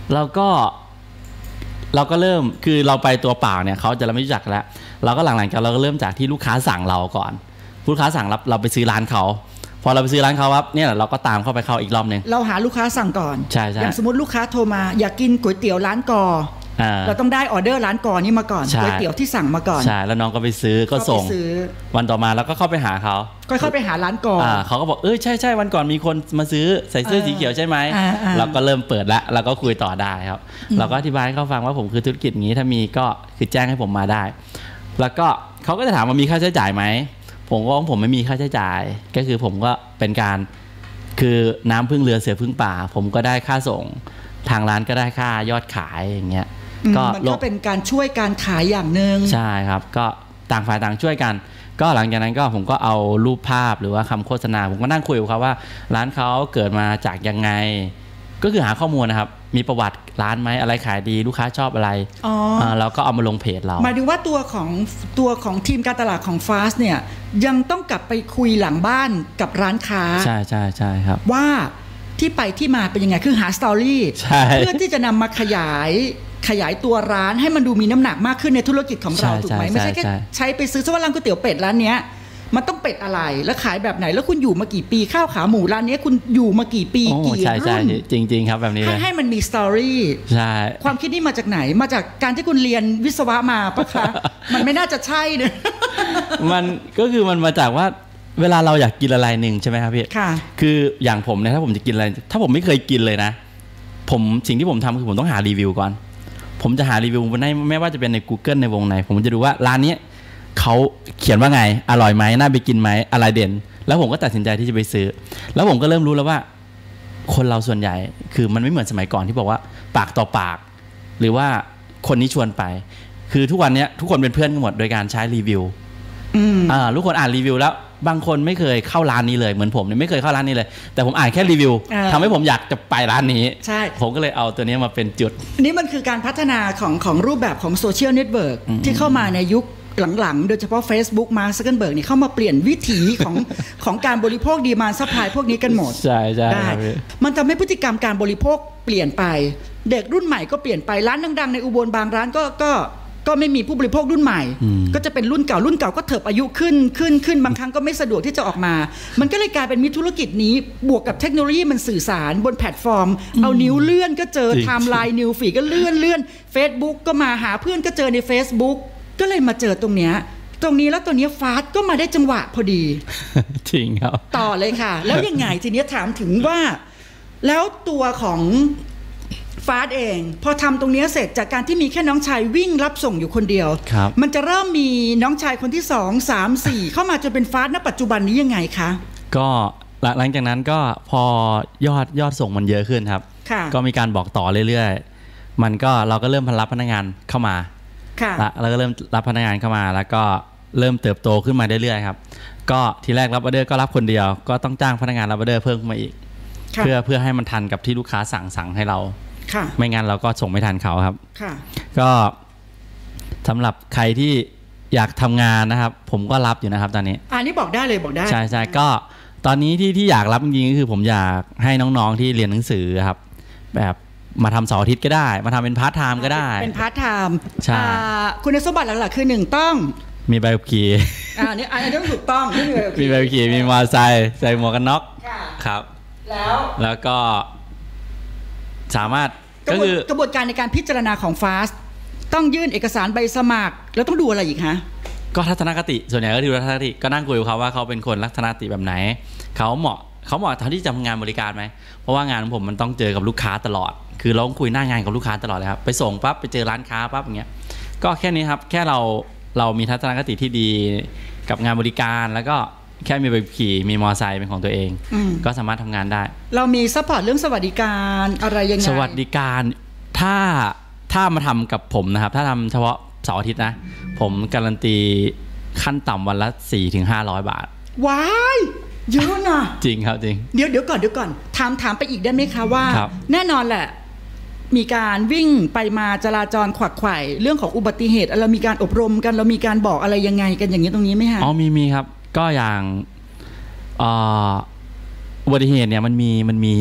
Speaker 4: เราก็เราก็เริ่มคือเราไปตัวเปล่าเนี่ยเขาจะเราไม่รู้จักแล้วเราก็หลังๆจากเราก็เริ่มจากที่ลูกค้าสั่งเราก่อนลูกค้าสั่งเราเราไปซื้อร้านเขาพอเราไปซื้อร้านเขาครับเนี่ยเราก็ตามเข้าไปเข้าอีกรอบนึง
Speaker 3: เราหาลูกค้าสั่งก่อน
Speaker 4: ใช่ใช่
Speaker 3: อย่างสมมติลูกค้าโทรมาอยากกินก๋วยเตี๋ยวร้านกอเราต้องได้ออเดอร์ร้านกอนี้มาก่อนก๋วยเตี๋ยวที่สั่งมาก่อน
Speaker 4: ใช่แล้วน้องก็ไปซื้อก็ส่งวันต่อมาแล้วก็เข้าไปหาเขา
Speaker 3: ก็เข้าไปหาร้านกอ
Speaker 4: เขาก็บอกเออใช่ใช่วันก่อนมีคนมาซื้อใส่เสื้อสีเขียวใช่ไหมเราก็เริ่มเปิดละเราก็คุยต่อได้ครับเราก็อธิบายให้เขาฟังว่าผมคือธุรกิจนี้ถ้ามีก็คือแจ้งให้ผมมาได้แล้วก็เขาก็จะถามว่ามีค่าใช้จ่ายไหมผมก็ผมไม่มีค่าใช้จ่ายก็คือผมก็เป็นการคือน้ำพึ่งเรือเสือพึ่งป่าผมก็ได้ค่าส่งทางร้านก็ได้ค่ายอดขายอย่างเงี้ย
Speaker 3: ก็มันก็เป็นการช่วยการขายอย่างนึง
Speaker 4: ใช่ครับก็ต่างฝ่ายต่างช่วยกันก็หลังจากนั้นก็ผมก็เอารูปภาพหรือว่าคำโฆษณาผมก็นั่งคุยกับเขาว่าร้านเขาเกิดมาจากยังไงก็คือหาข้อมูลนะครับมีประวัติร้านไหมอะไรขายดีลูกค้าชอบอะไรอ๋อแล้วก็เอามาลงเพจเรา
Speaker 3: หมายถึงว่าตัวของตัวของทีมการตลาดของ Fast เนี่ยยังต้องกลับไปคุยหลังบ้านกับร้านค้า
Speaker 4: ใช่ใช่ใช่ครับ
Speaker 3: ว่าที่ไปที่มาเป็นยังไงคือหาสตอรี่เพื่อที่จะนำมาขยายขยายตัวร้านให้มันดูมีน้ำหนักมากขึ้นในธุรกิจของเราถูกไหมไม่ใช่แค่ใช้ไปซื้อซะว่าร้านก๋วยเตี๋ยวเป็ดร้านเนี้ยมันต้องเป็ดอะไรแล้วขายแบบไหนแล้วคุณอยู่มากี่ปีข้าวขาหมูร้านนี้คุณอยู่มากี่ปีกี่รุ่น
Speaker 4: จริงๆครับแบบนี้
Speaker 3: ให้ให้มันมีสตอรี่
Speaker 4: ใช่
Speaker 3: ความคิดนี้มาจากไหนมาจากการที่คุณเรียนวิศวะมาปะคะมันไม่น่าจะใช่เลย
Speaker 4: มันก็คือมันมาจากว่าเวลาเราอยากกินอะไรหนึ่งใช่ไหมครับพี่
Speaker 3: ค่ะ
Speaker 4: คืออย่างผมเนี่ยถ้าผมจะกินอะไรถ้าผมไม่เคยกินเลยนะผมสิ่งที่ผมทำคือผมต้องหารีวิวก่อนผมจะหารีวิวในไม่ว่าจะเป็นใน Google ในวงในผมจะดูว่าร้านนี้เขาเขียนว่าไงอร่อยไหมน่าไปกินไหมอะไรเด่นแล้วผมก็ตัดสินใจที่จะไปซื้อแล้วผมก็เริ่มรู้แล้วว่าคนเราส่วนใหญ่คือมันไม่เหมือนสมัยก่อนที่บอกว่าปากต่อปากหรือว่าคนนี้ชวนไปคือทุกวันนี้ทุกคนเป็นเพื่อนกันหมดโดยการใช้รีวิวอ่าทุกคนอ่านรีวิวแล้วบางคนไม่เคยเข้าร้านนี้เลยเหมือนผมเนี่ยไม่เคยเข้าร้านนี้เลยแต่ผมอ่านแค่รีวิวทำให้ผมอยากจะไปร้านนี้
Speaker 3: ใช่
Speaker 4: ผมก็เลยเอาตัวนี้มาเป็นจุด
Speaker 3: นี่มันคือการพัฒนาของของรูปแบบของโซเชียลเน็ตเวิร์กที่เข้ามาในยุคหลังๆโดยเฉพาะ Facebook มาร์ค ซักเกอร์เบิร์กนี่เข้ามาเปลี่ยนวิถีของของการบริโภคดีมานด์ซัพพลายพวกนี้กันหมด
Speaker 4: ใช่ใช่
Speaker 3: มันทำให้พฤติกรรมการบริโภคเปลี่ยนไปเด็กรุ่นใหม่ก็เปลี่ยนไปร้านดังๆในอุบลบางร้านก็ก็ก็ไม่มีผู้บริโภครุ่นใหม่ก็จะเป็นรุ่นเก่ารุ่นเก่าก็เถิบอายุขึ้นขึ้นขึ้นบางครั้งก็ไม่สะดวกที่จะออกมามันก็เลยกลายเป็นมีธุรกิจนี้บวกกับเทคโนโลยีมันสื่อสารบนแพลตฟอร์มเอานิ้วเลื่อนก็เจอไทม์ไลน์นิวฟีดก็เลื่อนเลื่อน Facebook ก็มาหาเพื่อนก็เจอใน Facebook ก็เลยมาเจอตรงเนี้ยตรงนี้แล้วตัวนี้ฟาสก็มาได้จังหวะพอดี
Speaker 4: จริงครับ
Speaker 3: ต่อเลยค่ะแล้วยังไงทีนี้ถามถึงว่าแล้วตัวของฟาสเองพอทำตรงนี้เสร็จจากการที่มีแค่น้องชายวิ่งรับส่งอยู่คนเดียวมันจะเริ่มมีน้องชายคนที่สองสามสี่เข้ามาจนเป็นฟาสณปัจจุบันนี้ยังไงคะ
Speaker 4: ก็หลังจากนั้นก็พอยอดยอดส่งมันเยอะขึ้นครับก็มีการบอกต่อเรื่อยๆมันก็เราก็เริ่มรับพนักงานเข้ามาแล้วก็เริ่มรับพนักงานเข้ามาแล้วก็เริ่มเติบโตขึ้นมาเรื่อยๆครับก็ทีแรกรับออเดอร์ก็รับคนเดียวก็ต้องจ้างพนักงานรับออเดอร์เพิ่มขึ้นมาอีกเพื่อเพื่อให้มันทันกับที่ลูกค้าสั่งสั่งให้เราไม่งั้นเราก็ส่งไม่ทันเขาครับก็สำหรับใครที่อยากทำงานนะครับผมก็รับอยู่นะครับตอนนี้
Speaker 3: อันนี้บอกได้เลยบอกได้
Speaker 4: ใช่ใช่ก็ตอนนี้ที่ที่อยากรับจริงๆก็คือผมอยากให้น้องๆที่เรียนหนังสือครับแบบมาทำเสาร์อาทิตย์ก็ได้มาทำเป็นพาร์ทไทม์ก็ได้
Speaker 3: เป็นพาร์ทไทม์ใช่คุณสมบัติหลักๆคือหนึ่งต้อง
Speaker 4: มีใบขับขี่
Speaker 3: อ่านี่อันนี้ต้องถูกต้อง
Speaker 4: มีใบขับขี่มีมอเตอร์ไซค์ใส่หมวกกันน็อกครับ
Speaker 3: แล้ว
Speaker 4: แล้วก็สามารถ
Speaker 3: ก็คือกระบวนการในการพิจารณาของ Fast ต้องยื่นเอกสารใบสมัครแล้วต้องดูอะไรอีกฮะ
Speaker 4: ก็ทัศนคติส่วนใหญ่ก็ดูทัศนคติก็นั่งคุยกับเขาว่าเขาเป็นคนลักษณะติแบบไหนเขาเหมาะเขาเหมาะทำที่จะทำงานบริการไหมเพราะว่างานของผมมันต้องเจอกับลูกค้าตลอดคือเราต้องคุยหน้างานกับลูกค้าตลอดเลยครับไปส่งปั๊บไปเจอร้านค้าปั๊บอย่างเงี้ยก็แค่นี้ครับแค่เราเรามีทัศนคติที่ดีกับงานบริการแล้วก็แค่มีใบขี่มีมอเตอร์ไซค์เป็นของตัวเองก็สามารถทำงานได้
Speaker 3: เรามีซัพพอร์ตเรื่องสวัสดิการอะไรยังไง
Speaker 4: สวัสดิการถ้าถ้ามาทำกับผมนะครับถ้าทำเฉพาะเสาร์อาทิตย์นะผมการันตีขั้นต่ำวันละ สี่ถึงห้าร้อย บาท
Speaker 3: ว้ายเยอะนะ
Speaker 4: จริงครับจริง
Speaker 3: เดี๋ยวเดี๋ยวก่อนเดี๋ยวก่อนถามถามไปอีกได้ไหมคะว่าแน่นอนแหละมีการวิ่งไปมาจราจรขวักไขว่เรื่องของอุบัติเหตุเรามีการอบรมกันเรามีการบอกอะไรยังไงกันอย่างนี้ตรงนี้ไหมคะ
Speaker 4: อ๋อมีมีครับก็อย่างอุบัติเหตุเนี่ยมันมีมันมี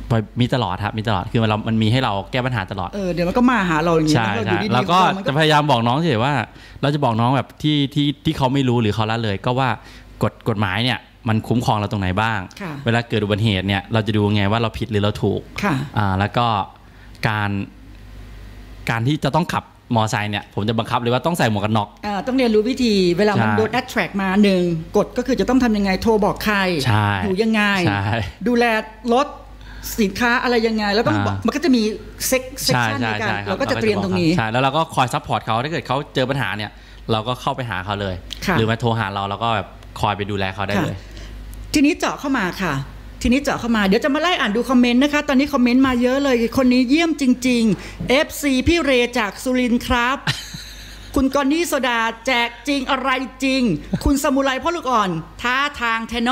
Speaker 4: มีตลอดครับมีตลอดคือมันเรามันมีให้เราแก้ปัญหาตลอด
Speaker 3: เออเดี๋ยวมันก็มาหาเราอย่างนี้
Speaker 4: ใช่ใช่แล้วก็จะพยายามบอกน้องเฉยว่าเราจะบอกน้องแบบที่ที่ที่เขาไม่รู้หรือเขาละเลยก็ว่ากฎกฎหมายเนี่ยมันคุ้มครองเราตรงไหนบ้างเวลาเกิดอุบัติเหตุเนี่ยเราจะดูไงว่าเราผิดหรือเราถูกอ่าแล้วก็การการที่จะต้องขับมอไซค์เนี่ยผมจะบังคับเลยว่าต้องใส่หมวกกันน็อก
Speaker 3: อ่าต้องเรียนรู้วิธีเวลามันโดน attract มาหนึ่งกฎก็คือจะต้องทำยังไงโทรบอกใครอยู่ยังไงดูแลรถสินค้าอะไรยังไงแล้วต้องมันก็จะมีเซ็กชันในการเราก็จะเตรียมตรงนี้
Speaker 4: ใช่แล้วเราก็คอยซัพพอร์ตเขาถ้าเกิดเขาเจอปัญหาเนี่ยเราก็เข้าไปหาเขาเลยหรือมาโทรหาเราแล้วก็แบบคอยไปดูแลเขาได้เลย
Speaker 3: ทีนี้เจาะเข้ามาค่ะทีนี้เจาะเข้ามาเดี๋ยวจะมาไล่อ่านดูคอมเมนต์นะคะตอนนี้คอมเมนต์มาเยอะเลยคนนี้เยี่ยมจริงๆ เอฟ ซี พี่เรจากสุรินทร์ครับ คุณกอนนี่โซดาแจกจริงอะไรจริงคุณสมุไรพ่อลูกอ่อนท้าทางแทน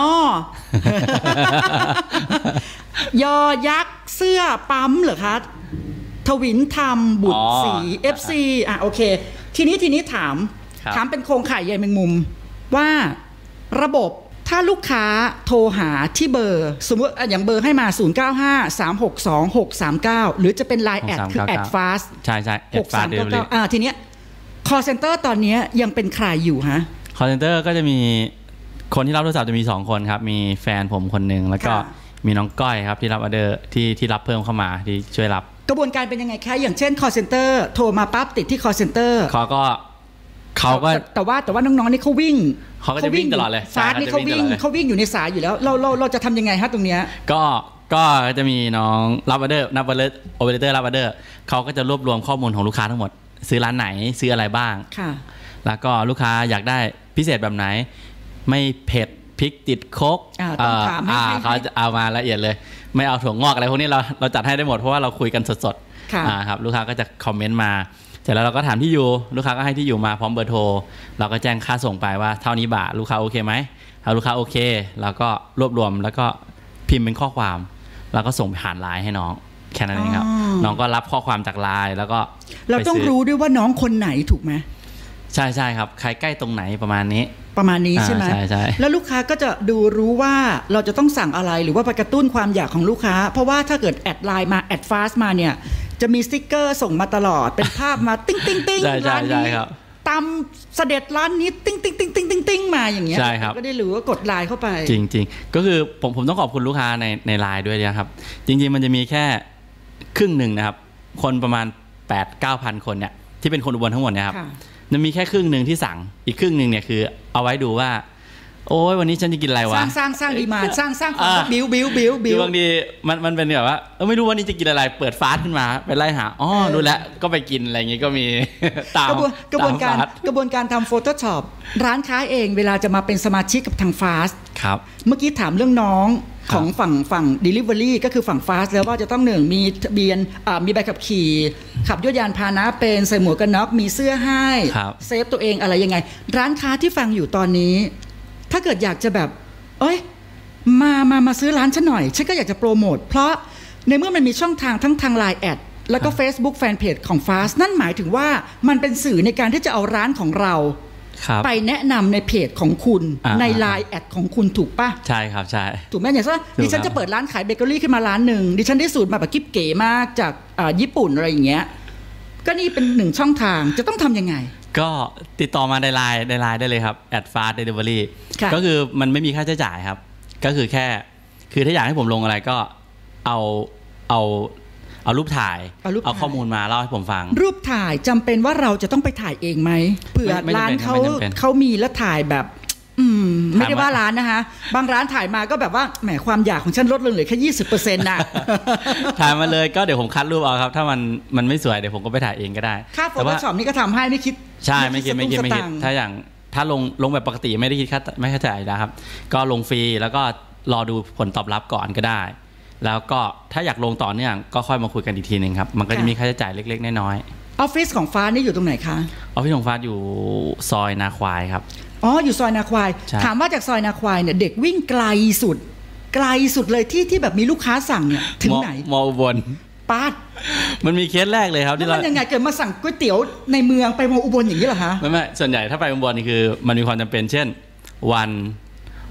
Speaker 3: อยอยักษ์เสื้อปั๊มเหรอคะทวินธรรมบุตรศรี เอฟ ซี อ่ะโอเคทีนี้ทีนี้ถามถามเป็นโครงข่ายใยแมงมุมว่าระบบถ้าลูกค้าโทรหาที่เบอร์สมมติอย่างเบอร์ให้มาศูนย์ เก้า ห้า สาม หก สอง หก สาม เก้าหรือจะเป็น ไลน์ แอดคือ แอด ฟาสต์
Speaker 4: ใช่ๆแอด ฟาสต์ เดลิเวอรี่
Speaker 3: อ่าทีเนี้ย call center ตอนนี้ยังเป็นใครอยู่ฮะ
Speaker 4: call center ก็จะมีคนที่รับโทรศัพท์จะมีสองคนครับมีแฟนผมคนนึงแล้วก็มีน้องก้อยครับที่รับออเดอร์ที่ที่รับเพิ่มเข้ามาที่ช่วยรับ
Speaker 3: กระบวนการเป็นยังไงคะอย่างเช่น call center โทรมาปั๊บติดที่ call center
Speaker 4: เขาก็เขาก็
Speaker 3: แต่ว่าแต่ว่าน้องๆนี่เขาวิ่ง
Speaker 4: เขาก็จะวิ่งตลอดเลย
Speaker 3: ฟาสนี่เขาวิ่งเขาวิ่งอยู่ในสายอยู่แล้วเราเราเราจะทำยังไงฮะตรงเนี้ย
Speaker 4: ก็ก็จะมีน้องรับออเดอร์นับออเดอร์โอเปอเรเตอร์รับออเดอร์เขาก็จะรวบรวมข้อมูลของลูกค้าทั้งหมดซื้อร้านไหนซื้ออะไรบ้าง
Speaker 3: ค่ะ
Speaker 4: แล้วก็ลูกค้าอยากได้พิเศษแบบไหนไม่เผ็ดพริกติดโคก
Speaker 3: ต้องถามให้
Speaker 4: เขาจะเอามาละเอียดเลยไม่เอาถั่วงอกอะไรพวกนี้เราเราจัดให้ได้หมดเพราะว่าเราคุยกันสดๆครับลูกค้าก็จะคอมเมนต์มาเสร็จแล้วเราก็ถามที่อยู่ลูกค้าก็ให้ที่อยู่มาพร้อมเบอร์โทรเราก็แจ้งค่าส่งไปว่าเท่านี้บาทลูกค้าโอเคไหมถ้าลูกค้าโอเคเราก็รวบรวมแล้วก็พิมพ์เป็นข้อความแล้วก็ส่งผ่านไลน์ให้น้องแค่นั้นเองครับน้องก็รับข้อความจากไลน์แล้วก็
Speaker 3: เราต้องรู้ด้วยว่าน้องคนไหนถูกไหม
Speaker 4: ใช่ใช่ครับใครใกล้ตรงไหนประมาณนี้
Speaker 3: ประมาณนี้ใช่ไหม
Speaker 4: ใช่ใช่
Speaker 3: แล้วลูกค้าก็จะดูรู้ว่าเราจะต้องสั่งอะไรหรือว่าไปกระตุ้นความอยากของลูกค้าเพราะว่าถ้าเกิดแอดไลน์มาแอดฟาสมาเนี่ยจะมีสติ๊กเกอร์ส่งมาตลอดเป็นภาพมาติ้งติ้งติ้งร้านนี้ตามเสด็จร้านนี้ติ้งติ้งติ้งติ้งติ้งติ้งมาอย่างเงี้ยก็ได้รู้ว่ากดไลน์เข้าไป
Speaker 4: จริงๆก็คือผมผมต้องขอบคุณลูกค้าในในไลน์ด้วยนะครับจริงๆมันจะมีแค่ครึ่งหนึ่งนะครับคนประมาณ แปดถึงเก้าพัน คนเนี่ยที่เป็นคนอุบลทั้งหมดเนี่ยครับมันมีแค่ครึ่งหนึ่งที่สั่งอีกครึ่งหนึ่งเนี่ยคือเอาไว้ดูว่าโอ้ยวันนี้ฉันจะกินอะไรวะ
Speaker 3: สร้างสร้างสร้างดีมาสร้างสร้างความบิ้วบิ้วบิ้วบิ้ว
Speaker 4: บางทีมันมันเป็นแบบว่าเออไม่รู้วันนี้จะกินอะไรเปิดฟาสต์ขึ้นมาไปไล่หาอ๋อรู้แล้วก็ไปกินอะไรอย่างงี้ก็มีตาม
Speaker 3: กระบวนการกระบวนการทำ Photoshop ร้านค้าเองเวลาจะมาเป็นสมาชิกกับทางฟาสต์
Speaker 4: ครับ
Speaker 3: เมื่อกี้ถามเรื่องน้องของฝั่งฝั่ง Delivery ก็คือฝั่งฟาสต์แล้วว่าจะต้องหนึ่งมีทะเบียนมีใบขับขี่ขับยวดยานพาหนะเป็นใส่หมวกกันน็อกมีเสื้อให้เซฟตัวเองอะไรยังไงร้านค้าที่ฟังอยู่ตอนนี้ถ้าเกิดอยากจะแบบเอ้ยมามามาซื้อร้านฉันหน่อยฉันก็อยากจะโปรโมทเพราะในเมื่อมันมีช่องทางทั้งทาง ไลน์ แอดแล้วก็ Facebook Fanpage ของ Fast นั่นหมายถึงว่ามันเป็นสื่อในการที่จะเอาร้านของเราไปแนะนำในเพจของคุณใน ไลน์ แอดของคุณถูกปะ
Speaker 4: ใช่ครับใช่
Speaker 3: ถูกไหมอย่างเช่นดิฉันจะเปิดร้านขายเบเกอรี่ขึ้นมาร้านหนึ่งดิฉันได้สูตรมาแบบกิ๊บเก๋มากจากญี่ปุ่นอะไรอย่างเงี้ยก็นี่เป็นหนึ่งช่องทางจะต้องทำยังไง
Speaker 4: ก็ติดต่อมาในไลน์ในไลน์ได้เลยครับ แอด ฟาสต์ เดลิเวอรี่ ก็คือมันไม่มีค่าใช้จ่ายครับก็คือแค่คือถ้าอยากให้ผมลงอะไรก็เอาเอาเอารูปถ่ายเอาข้อมูลมาเล่าให้ผมฟัง
Speaker 3: รูปถ่ายจำเป็นว่าเราจะต้องไปถ่ายเองไหมเผื่อร้านเขาเขามีแล้วถ่ายแบบอืมไม่ได้ว่าร้านนะคะบางร้านถ่ายมาก็แบบว่าแหมความอยากของฉันลดลงเหลือแค่ ยี่สิบเปอร์เซ็นต์ น่ะ
Speaker 4: ถ่ายมาเลยก็เดี๋ยวผมคัดรูปเอาครับถ้ามันมันไม่สวยเดี๋ยวผมก็ไปถ่ายเองก็ได้
Speaker 3: ค่าโฟโต้ช็อปนี่ก็ทำให้ไม่คิด
Speaker 4: ใช่ไม่คิดไม่คิดไม่คิดถ้าอย่างถ้าลงลงแบบปกติไม่ได้คิดค่าไม่ค่าใช้จ่ายนะครับก็ลงฟรีแล้วก็รอดูผลตอบรับก่อนก็ได้แล้วก็ถ้าอยากลงต่อเนื่องก็ค่อยมาคุยกันอีกทีนึงครับมันก็จะมีค่าใช้จ่ายเล็กๆน้อย
Speaker 3: ๆออฟฟิศของฟ้านี่อยู่ตรงไหนคะ
Speaker 4: ออฟฟิศของฟ้าอยู่ซอยนาควายครับ
Speaker 3: อ๋ออยู่ซอยนาควายถามว่าจากซอยนาควายเนี่ยเด็กวิ่งไกลสุดไกลสุดเลยที่ที่แบบมีลูกค้าสั่งเนี่ยถึงไหน
Speaker 4: มออุบล
Speaker 3: ปาด
Speaker 4: มันมีเคสแรกเลยครับที่เรา
Speaker 3: มันยังไงเกิดมาสั่งก๋วยเตี๋ยวในเมืองไปมออุบลอย่างนี้เหรอคะ
Speaker 4: ไม่ไม่ส่วนใหญ่ถ้าไปอุบลนี่คือมันมีความจำเป็นเช่นวัน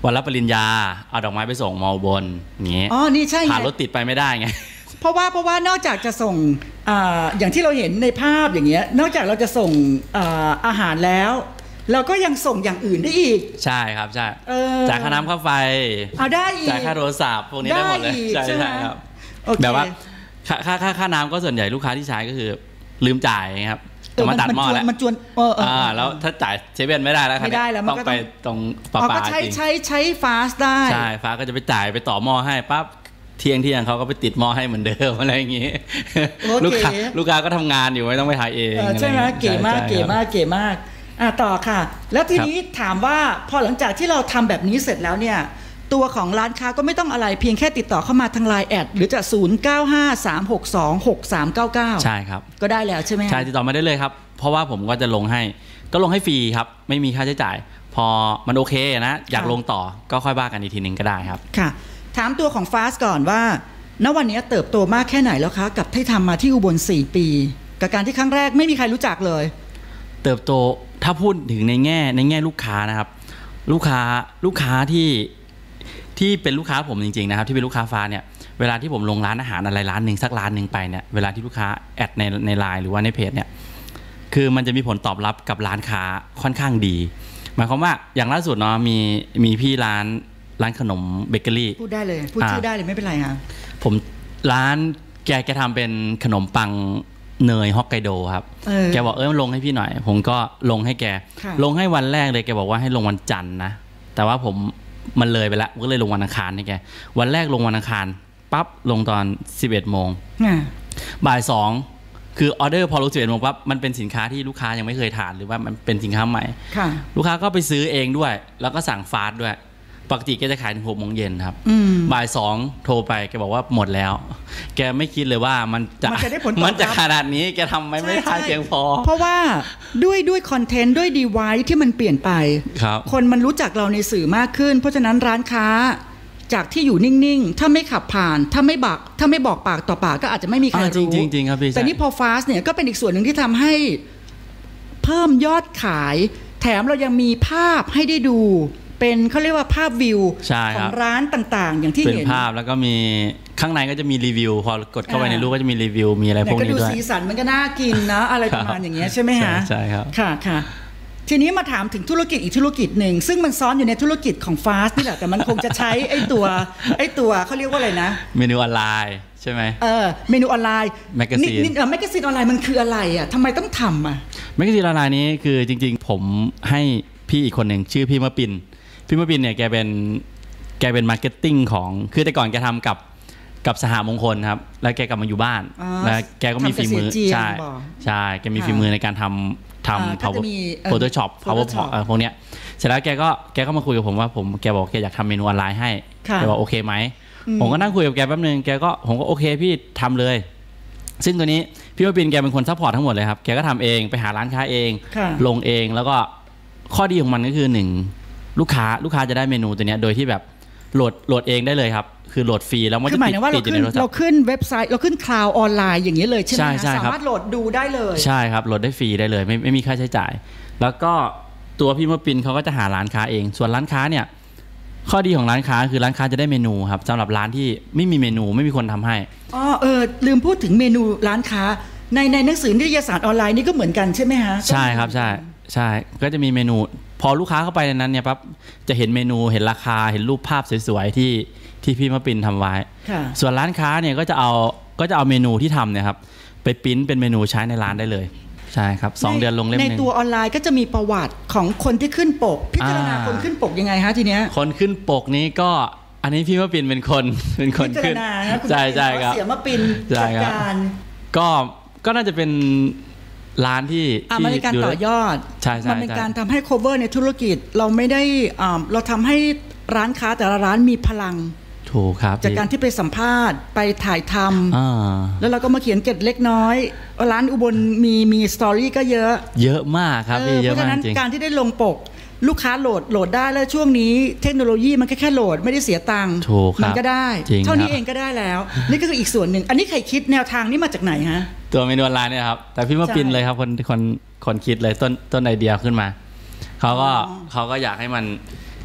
Speaker 4: วันรับปริญญาเอาดอกไม้ไปส่งมออุบลอย่างเงี้ย
Speaker 3: อ๋อนี่ใช่ไง
Speaker 4: ผ่านรถติดไปไม่ได้ไง
Speaker 3: เพราะว่าเพราะว่านอกจากจะส่ง อ, อย่างที่เราเห็นในภาพอย่างเงี้ยนอกจากเราจะส่ง อา, อาหารแล้วเราก็ยังส่งอย่างอื่นได้อีก
Speaker 4: ใช่ครับใช่จ่ายค่าน้ำค่าไฟ
Speaker 3: เอาได้อีก
Speaker 4: จ่ายค่าโทรศัพท์พวกนี้ได้หมดเลยใช่ใช่ครับแบบว่าค่าค่าค่าค่าน้ำก็ส่วนใหญ่ลูกค้าที่ใช้ก็คือลืมจ่ายครับจะมาตัดหม้อแล้ว
Speaker 3: มันจวนเออ
Speaker 4: อ่าแล้วถ้าจ่ายเซเว่นไม่ได้แล้ว
Speaker 3: ไม่ได้แล้ว
Speaker 4: ต้องไปตรงปลาปลา
Speaker 3: ใช้ใช้ใช้ฟาสได้
Speaker 4: ใช่ฟาสก็จะไปจ่ายไปต่อหม้อให้ปั๊บเที่ยงเที่ยงเขาก็ไปติดหม้อให้เหมือนเดิมอะไรอย่างงี้ลูกค้าลูกค้าก็ทำงานอยู่ไม่ต้องไปถ่ายเอง
Speaker 3: ใช่ไหมเก๋มากเก๋มากเก๋มากอ่ะต่อค่ะแล้วทีนี้ถามว่าพอหลังจากที่เราทำแบบนี้เสร็จแล้วเนี่ยตัวของร้านค้าก็ไม่ต้องอะไรเพียงแค่ติดต่อเข้ามาทาง ไลน์ แอดหรือจะศูนย์ เก้า ห้า สาม หก สอง หก สาม เก้า เก้าใช่
Speaker 4: ครับ
Speaker 3: ก็ได้แล้วใช่ไหม
Speaker 4: ใช่ติดต่อมาได้เลยครับเพราะว่าผมก็จะลงให้ก็ลงให้ฟรีครับไม่มีค่าใช้จ่ายพอมันโอเคนะอยากลงต่อก็ค่อยว่ากันอีกทีนึงก็ได้ครับ
Speaker 3: ค่ะถามตัวของ Fast ก่อนว่าณวันนี้เติบโตมากแค่ไหนแล้วคะกับที่ทำมาที่อุบลสี่ปีกับการที่ครั้งแรกไม่มีใครรู้จักเลย
Speaker 4: เติบโตถ้าพูดถึงในแง่ในแง่ลูกค้านะครับลูกค้าลูกค้าที่ที่เป็นลูกค้าผมจริงๆนะครับที่เป็นลูกค้าฟ้าเนี่ยเวลาที่ผมลงร้านอาหารอะไรร้านหนึ่งสักร้านหนึ่งไปเนี่ยเวลาที่ลูกค้าแอดในในไลน์หรือว่าในเพจเนี่ยคือมันจะมีผลตอบรับกับร้านค้าค่อนข้างดีหมายความว่าอย่างล่าสุดเนาะมีมีพี่ร้านร้านขนมเบเกอรี่
Speaker 3: พูดได้เลยพูดชื่อได้เลยไม่เป็นไรครับ
Speaker 4: ผมร้านแกแกทำเป็นขนมปังเนยฮอกไกโดครับแกบอกเออลงให้พี่หน่อยผมก็ลงให้แกลงให้วันแรกเลยแกบอกว่าให้ลงวันจันทร์นะแต่ว่าผมมันเลยไปแล้วก็เลยลงวันอังคารให้แกวันแรกลงวันอังคารปั๊บลงตอนสิบเอ็ดโมงบ่ายสองคือออเดอร์พอลงสิบเอ็ดโมงปั๊บมันเป็นสินค้าที่ลูกค้ายังไม่เคยทานหรือว่ามันเป็นสินค้าใหม่ลูกค้าก็ไปซื้อเองด้วยแล้วก็สั่งฟาสต์ด้วยปกติแกจะขายถึงหกโมงเย็นครับบ่ายสองโทรไปแกบอกว่าหมดแล้วแกไม่คิดเลยว่ามันจะมันจะขนาดนี้แกทำไม่ไม่ทันเพียงพอ
Speaker 3: เพราะว่าด้วยด้วยคอนเทนต์ด้วยดีไวซ์ที่มันเปลี่ยนไปคนมันรู้จักเราในสื่อมากขึ้นเพราะฉะนั้นร้านค้าจากที่อยู่นิ่งๆถ้าไม่ขับผ่านถ้าไม่บอกถ้าไม่บอกปากต่อปากก็อาจจะไม่มีใครรู้
Speaker 4: จริงๆครับพี่
Speaker 3: แต่นี่พอฟาสเนี่ยก็เป็นอีกส่วนหนึ่งที่ทำให้เพิ่มยอดขายแถมเรายังมีภาพให้ได้ดูเป็นเขาเรียกว่าภาพวิวของร้านต่างๆอย่างที่เห็น
Speaker 4: เป็นภาพแล้วก็มีข้างในก็จะมีรีวิวพอกดเข้าไปในรูปก็จะมีรีวิวมีอะไรพวกนี้ด้วย
Speaker 3: ก็ดูสีสันมันก็น่ากินนะอะไรประมาณอย่างเงี้ยใช่ไหมฮะ
Speaker 4: ใช่ครับ
Speaker 3: ค่ะค่ะทีนี้มาถามถึงธุรกิจอีกธุรกิจหนึ่งซึ่งมันซ้อนอยู่ในธุรกิจของฟาสต์นี่แหละแต่มันคงจะใช้ไอ้ตัวไอ้ตัวเขาเรียกว่าอะไรนะ
Speaker 4: เมนูออนไลน์ใช่ไหม
Speaker 3: เออเมนูออนไลน์
Speaker 4: แมกกาซีน
Speaker 3: นี่เออแมกกาซีนออนไลน์มันคืออะไรอ่ะทำไมต้องทำอ่ะ
Speaker 4: แมกกาซีนออนไลน์นี้คือจริงๆผมให้พี่อีกคนหนึ่งชื่อพี่มะปินพี่มะปินเนี่ยแกเป็นแกเป็นมาร์เก็ตติ้งของคือแต่ก่อนแกทำกับกับสหมงคลครับแล้วแกกลับมาอยู่บ้านแล้วแกก็มีฝีมือใช่ใช่แกมีฝีมือในการทำทำ power photoshop powerpoint พวกเนี้ยเสร็จแล้วแกก็แกก็มาคุยกับผมว่าผมแกบอกแกอยากทำเมนูออนไลน์ให้แกบอกโอเคไหมผมก็นั่งคุยกับแกแป๊บนึงแกก็ผมก็โอเคพี่ทำเลยซึ่งตัวนี้พี่มะปินแกเป็นคนซัพพอร์ตทั้งหมดเลยครับแกก็ทำเองไปหาร้านค้าเองลงเองแล้วก็ข้อดีของมันก็คือหนึ่งลูกค้าลูกค้าจะได้เมนูตัวนี้โดยที่แบบโหลดโหลดเองได้เลยครับคือโหลดฟรีแล้วมันจะติด
Speaker 3: ติดอยู่ในโทรศัพท์เราขึ้นเว็บไซต์เราขึ้นคลาวด์ออนไลน์อย่างนี้เลยใช่ไหมสามารถโหลดดูได้เลย
Speaker 4: ใช่ครับโหลดได้ฟรีได้เลยไม่ไม่มีค่าใช้จ่ายแล้วก็ตัวพี่มะปินเขาก็จะหาร้านค้าเองส่วนร้านค้าเนี่ยข้อดีของร้านค้าคือร้านค้าจะได้เมนูครับสำหรับร้านที่ไม่มีเมนูไม่มีคนทำให้
Speaker 3: อ๋อเออลืมพูดถึงเมนูร้านค้าในในหนังสือนิตยสารออนไลน์นี่ก็เหมือนกันใช่ไหมฮะ
Speaker 4: ใช่ครับใช่ใช่ก็จะมีเมนูพอลูกค้าเข้าไปในนั้นเนี่ยปั๊บจะเห็นเมนูเห็นราคาเห็นรูปภาพสวยๆที่ที่พี่มะปินทำไว้ส่วนร้านค้าเนี่ยก็จะเอาก็จะเอาเมนูที่ทำเนี่ยครับไปปริ้นเป็นเมนูใช้ในร้านได้เลยใช่ครับสองเดือนลงเล่มนึง
Speaker 3: ในตัวออนไลน์ก็จะมีประวัติของคนที่ขึ้นปกพิจารณาคนขึ้นปกยังไงฮะทีเนี้ย
Speaker 4: คนขึ้นปกนี้ก็อันนี้พี่มะปินเป็นคนเป็นคนขึ้นใช่ใช่ครับ
Speaker 3: เสียมะปินจัดการ
Speaker 4: ก็ก็น่าจะเป็นร้านที่
Speaker 3: มันเป็นการต่อยอด
Speaker 4: ใช่ใช่
Speaker 3: มันเป็นการทำให้ cover ในธุรกิจเราไม่ได้เราทำให้ร้านค้าแต่ละร้านมีพลัง
Speaker 4: ถูกครับ
Speaker 3: จากการที่ไปสัมภาษณ์ไปถ่ายทำแล้วเราก็มาเขียนเกร็ดเล็กน้อยร้านอุบลมีมีสตอรี่ก็เยอะ
Speaker 4: เยอะมากครับพี่เยอะมากจริงเพราะฉะนั้น
Speaker 3: การที่ได้ลงปกลูกค้าโหลดโหลดได้แล้วช่วงนี้เทคโนโลยีมันแค่แค่โหลดไม่ได้เสียตังค์มันก็ได้เท่านี้เองก็ได้แล้วนี่ก็คืออีกส่วนหนึ่งอันนี้ใครคิดแนวทางนี้มาจากไหนฮะ
Speaker 4: ตัวเมนูออนไลน์เนี่ยครับแต่พี่มะปินเลยครับคนคนคนคิดเลยต้นต้นไอเดียขึ้นมาเขาก็เขาก็อยากให้มัน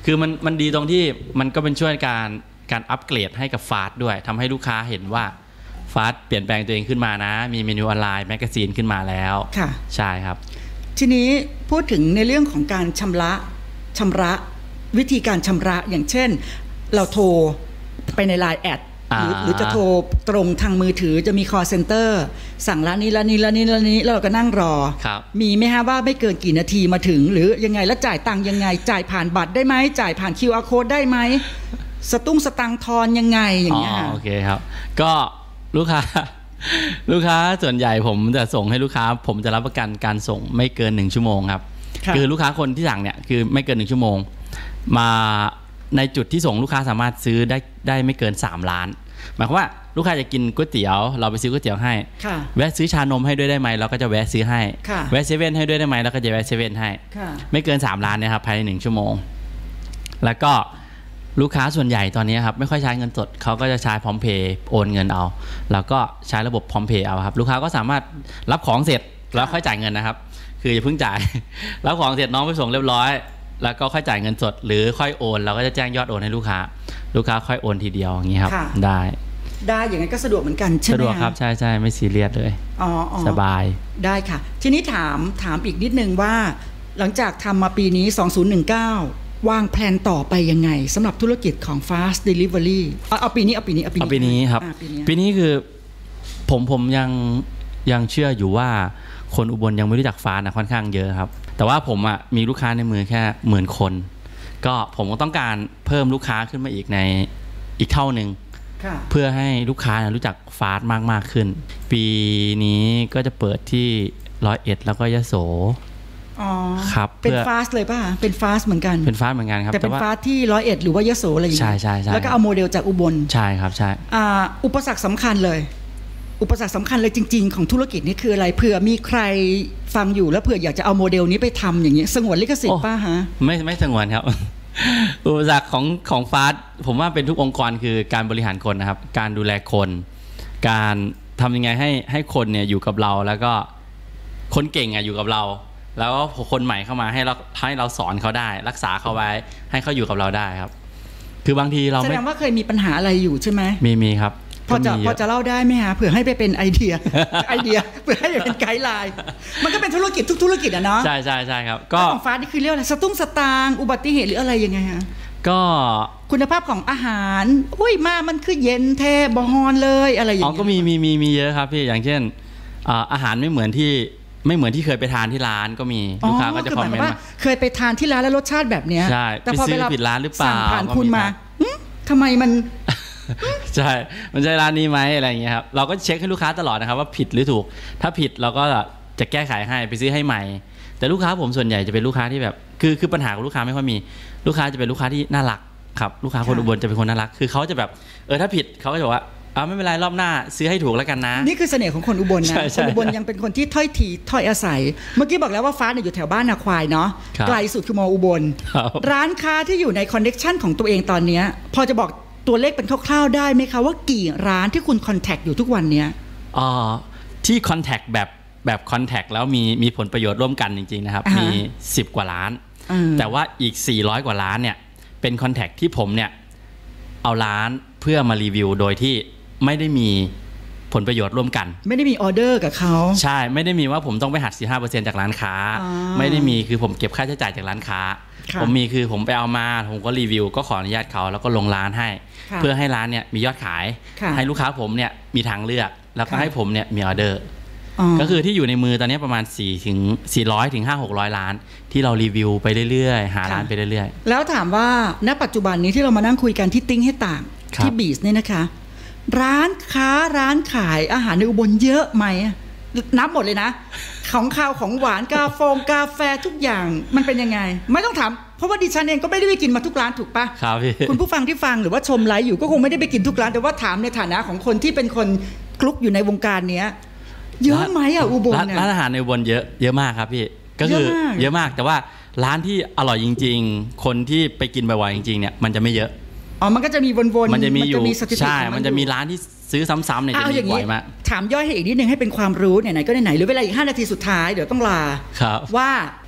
Speaker 4: คือมันมันดีตรงที่มันก็เป็นช่วยการการอัปเกรดให้กับฟาสต์ด้วยทำให้ลูกค้าเห็นว่าฟาสต์เปลี่ยนแปลงตัวเองขึ้นมานะมีเมนูออนไลน์แมกกาซีนขึ้นมาแล้ว
Speaker 3: ค่ะ
Speaker 4: ใช่ครับ
Speaker 3: ทีนี้พูดถึงในเรื่องของการชำระชำระวิธีการชำระอย่างเช่นเราโทรไปใน ไลน์ แอดหรือหรือจะโทรตรงทางมือถือจะมี call center สั่งร้านนี้ร้านนี้ร้านนี้ร้านนี้แล้วเราก็นั่งรอมีไหมฮะว่าไม่เกินกี่นาทีมาถึงหรือยังไงแล้วจ่ายตังค์ยังไงจ่ายผ่านบัตรได้ไหมจ่ายผ่าน คิว อาร์ code ได้ไหมสตุ้งสตังทอนยังไงอย่างเงี้ย
Speaker 4: โอเคครับก็ลูกค้าลูกค้าส่วนใหญ่ผมจะส่งให้ลูกค้าผมจะรับประกันการส่งไม่เกินหนึ่งชั่วโมงครับคือลูกค้าคนที่สั่งเนี่ยคือไม่เกินหนึ่งชั่วโมงมาในจุดที่ส่งลูกค้าสามารถซื้อได้ได้ไม่เกินสามล้านหมายความว่าลูกค้าจะกินก๋วยเตี๋ยวเราไปซื้อก๋วยเตี๋ยวให้แวะซื้อชานมให้ด้วยได้ไหมเราก็จะแวะซื้อให้แวะเซเว่นให้ด้วยได้ไหมเราก็จะแวะเซเว่นให้ไม่เกินสามล้านเนี่ยครับภายในหนึ่งชั่วโมงแล้วก็ลูกค้าส่วนใหญ่ตอนนี้ครับไม่ค่อยใช้เงินสดเขาก็จะใช้พร้อมเพย์โอนเงินเอาแล้วก็ใช้ระบบพร้อมเพย์เอาครับลูกค้าก็สามารถรับของเสร็จแล้วค่อยจ่ายเงินนะครับคืออย่าเพิ่งจ่ายรับของเสร็จน้องไปส่งเรียบร้อยแล้วก็ค่อยจ่ายเงินสดหรือค่อยโอนเราก็จะแจ้งยอดโอนให้ลูกค้าลูกค้าค่อยโอนทีเดียวอย่างนี้ครับได้
Speaker 3: ได้อย่างนั้นก็สะดวกเหมือนกันใช่ไหม
Speaker 4: สะดวกครับใช่ใช่ไม่ซีเรียสเลย
Speaker 3: อ๋อ
Speaker 4: สบาย
Speaker 3: ได้ค่ะทีนี้ถามถามอีกนิดนึงว่าหลังจากทำมาปีนี้สองพันสิบเก้าวางแผนต่อไปยังไงสำหรับธุรกิจของ Fast Delivery เอาเอาปีนี้เอาปีนี้เอาปีนี้
Speaker 4: เอาปีนี้ครับปีนี้คือผมผมยังยังเชื่ออยู่ว่าคนอุบลยังไม่รู้จักฟ้านะค่อนข้างเยอะครับแต่ว่าผมอ่ะมีลูกค้าในมือแค่หมื่นคนก็ผมก็ต้องการเพิ่มลูกค้าขึ้นมาอีกในอีกเท่านึงเพื่อให้ลูกค้ารู้จักฟาสต์มากมากขึ้นปีนี้ก็จะเปิดที่ร้อยเอ็ดแล้วก็ยโส
Speaker 3: อ๋อ
Speaker 4: ครับ
Speaker 3: เป็นฟาสต์เลยป่ะเป็นฟาสต์เหมือนกัน
Speaker 4: เป็นฟาสต์เหมือนกันครับ
Speaker 3: แต่เป็นฟาสต์ที่ร้อยเอ็ดหรือว่ายโสอะไรอย่างเงี้ย
Speaker 4: ใช่ใช่ใช่
Speaker 3: แล้วก็เอาโมเดลจากอุบล
Speaker 4: ใช่ครับใช่
Speaker 3: อ่าอุปสรรคสำคัญเลยอุปสรรคสำคัญเลยจริงๆของธุรกิจนี้คืออะไรเผื่อมีใครฟังอยู่แล้วเผื่ออยากจะเอาโมเดลนี้ไปทำอย่างเงี้ยสงวนลิขสิทธิ์ป่ะฮะ
Speaker 4: ไม่ไม่สงวนครับ อุปสรรคของของฟาสต์ผมว่าเป็นทุกองค์กรคือการบริหารคนนะครับการดูแลคนการทำยังไงให้ให้คนเนี่ยอยู่กับเราแล้วก็คนเก่งอ่ะอยู่กับเราแล้วก็คนใหม่เข้ามาให้เราให้เราสอนเขาได้รักษาเขาไว้ให้เขาอยู่กับเราได้ครับคือบางทีเรา
Speaker 3: แสดงว่าเคยมีปัญหาอะไรอยู่ใช่ไหม
Speaker 4: มีมีครับ
Speaker 3: พอจะพอจะเล่าได้ไหมฮะเผื่อให้ไปเป็นไอเดียไอเดียเผื่อให้ไปเป็นไกด์ไลน์มันก็เป็นธุรกิจทุกธุรกิจอะเนาะ
Speaker 4: ใช่ใช่ใช่ครับก็
Speaker 3: ของฟ้านี่คือเรียกอะไรสตุ้งสตางอุบัติเหตุหรืออะไรยังไงฮะ
Speaker 4: ก็
Speaker 3: คุณภาพของอาหารอุ้ยมามันคือเย็นแท้บฮอนเลยอะไรอย่างเงี้ย
Speaker 4: อ๋อก็มีมีมีมีเยอะครับพี่อย่างเช่นอาหารไม่เหมือนที่ไม่เหมือนที่เคยไปทานที่ร้านก็มีลูกค้าก็จะคอมเมนต์มา
Speaker 3: เคยไปทานที่ร้านแล้วรสชาติแบบเนี้ย
Speaker 4: ใช่แต่พอไปซื้อผิดร้านหรือเปล่า
Speaker 3: สั่งผ่านคุณมาทำไมมัน
Speaker 4: ใช่มันใช่ร้านนี้ไหมอะไรอย่างเงี้ยครับเราก็เช็คให้ลูกค้าตลอดนะครับว่าผิดหรือถูกถ้าผิดเราก็จะแก้ไขให้ไปซื้อให้ใหม่แต่ลูกค้าผมส่วนใหญ่จะเป็นลูกค้าที่แบบคือคือปัญหาของลูกค้าไม่ค่อยมีลูกค้าจะเป็นลูกค้าที่น่ารักครับลูกค้าคนอุบลจะเป็นคนน่ารักคือเขาจะแบบเออถ้าผิดเขาก็จะบอกว่าอ้าวไม่เป็นไรรอบหน้าซื้อให้ถูกแล้วกันนะ
Speaker 3: นี่คือเสน่ห์ของคนอุบลนะคนอุบลยังเป็นคนที่ถ้อยทีถ้อยอาศัยเมื่อกี้บอกแล้วว่าฟ้าเนี่ยอยู่แถวบ้านนาควายเนาะไกลสุดคือมออุบลร้านค้าที่อยู่ในคอนเนคชั่นของตัวเองตอนนี้พอจะบอกตัวเลขเป็นคร่าวๆได้ไหมคะว่ากี่ร้านที่คุณคอนแทคอยู่ทุกวันเนี้ย
Speaker 4: อ๋อที่คอนแทคแบบแบบคอนแทคแล้วมีมีผลประโยชน์ร่วมกันจริงๆนะครับมีสิบกว่าล้านแต่ว่าอีกสี่ร้อยกว่าล้านเนี่ยเป็นคอนแทคที่ผมเนี่ยเอาร้านเพื่อมารีวิวโดยที่ไม่ได้มีผลประโยชน์ร่วมกัน
Speaker 3: ไม่ได้มีออเดอร์กับเขา
Speaker 4: ใช่ไม่ได้มีว่าผมต้องไปหัก สี่สิบห้าเปอร์เซ็นต์ จากร้านค้าไม่ได้มีคือผมเก็บค่าใช้จ่ายจากร้านค้าผมมีคือผมไปเอามาผมก็รีวิวก็ขออนุญาตเขาแล้วก็ลงร้านให้เพื่อให้ร้านเนี่ยมียอดขายให้ลูกค้าผมเนี่ยมีทางเลือกแล้วก็ให้ผมเนี่ยมีออเดอร์ก็คือที่อยู่ในมือตอนนี้ประมาณสี่ถึงสี่ร้อยถึงห้าร้อย หกร้อยล้านที่เรารีวิวไปเรื่อยๆหาร้านไปเรื่อย
Speaker 3: ๆแล้วถามว่าณปัจจุบันนี้ที่เรามานั่งคุยกันที่ติ้งให้ต่างที่บีสเนี่ยนะคะร้านค้าร้านขายอาหารในอุบลเยอะไหมนับหมดเลยนะของข้าวของหวานกาแฟกาแฟทุกอย่างมันเป็นยังไงไม่ต้องถามเพราะว่าดิฉันเองก็ไม่ได้ไปกินมาทุกร้านถูกปะ
Speaker 4: ครับพี่
Speaker 3: คุณผู้ฟังที่ฟังหรือว่าชมไลฟ์อยู่ก็คงไม่ได้ไปกินทุกร้านแต่ว่าถามในฐานะของคนที่เป็นคนคลุกอยู่ในวงการเนี้ยเยอะไหมอ่ะอุบลเนี่ย
Speaker 4: ร้านอาหารในอุบลเยอะเยอะมากครับพี่ก็คือเยอะมากแต่ว่าร้านที่อร่อยจริงๆคนที่ไปกินบ่อยๆจริงๆเนี่ยมันจะไม่เยอะ
Speaker 3: อ๋อมันก็จะมีวนๆ
Speaker 4: มันจะมีอยู่ใช่มันจะมีร้านที่ซื้อซ้ำๆเนี่ยจะมีบ่อยมาก
Speaker 3: ถามย่อยให้อีกนิดนึงให้เป็นความรู้ไหนๆก็ไหนๆหรือเวลาอีกห้านาทีสุดท้ายเดี๋ยวต้องลา
Speaker 4: ครับ
Speaker 3: ว่า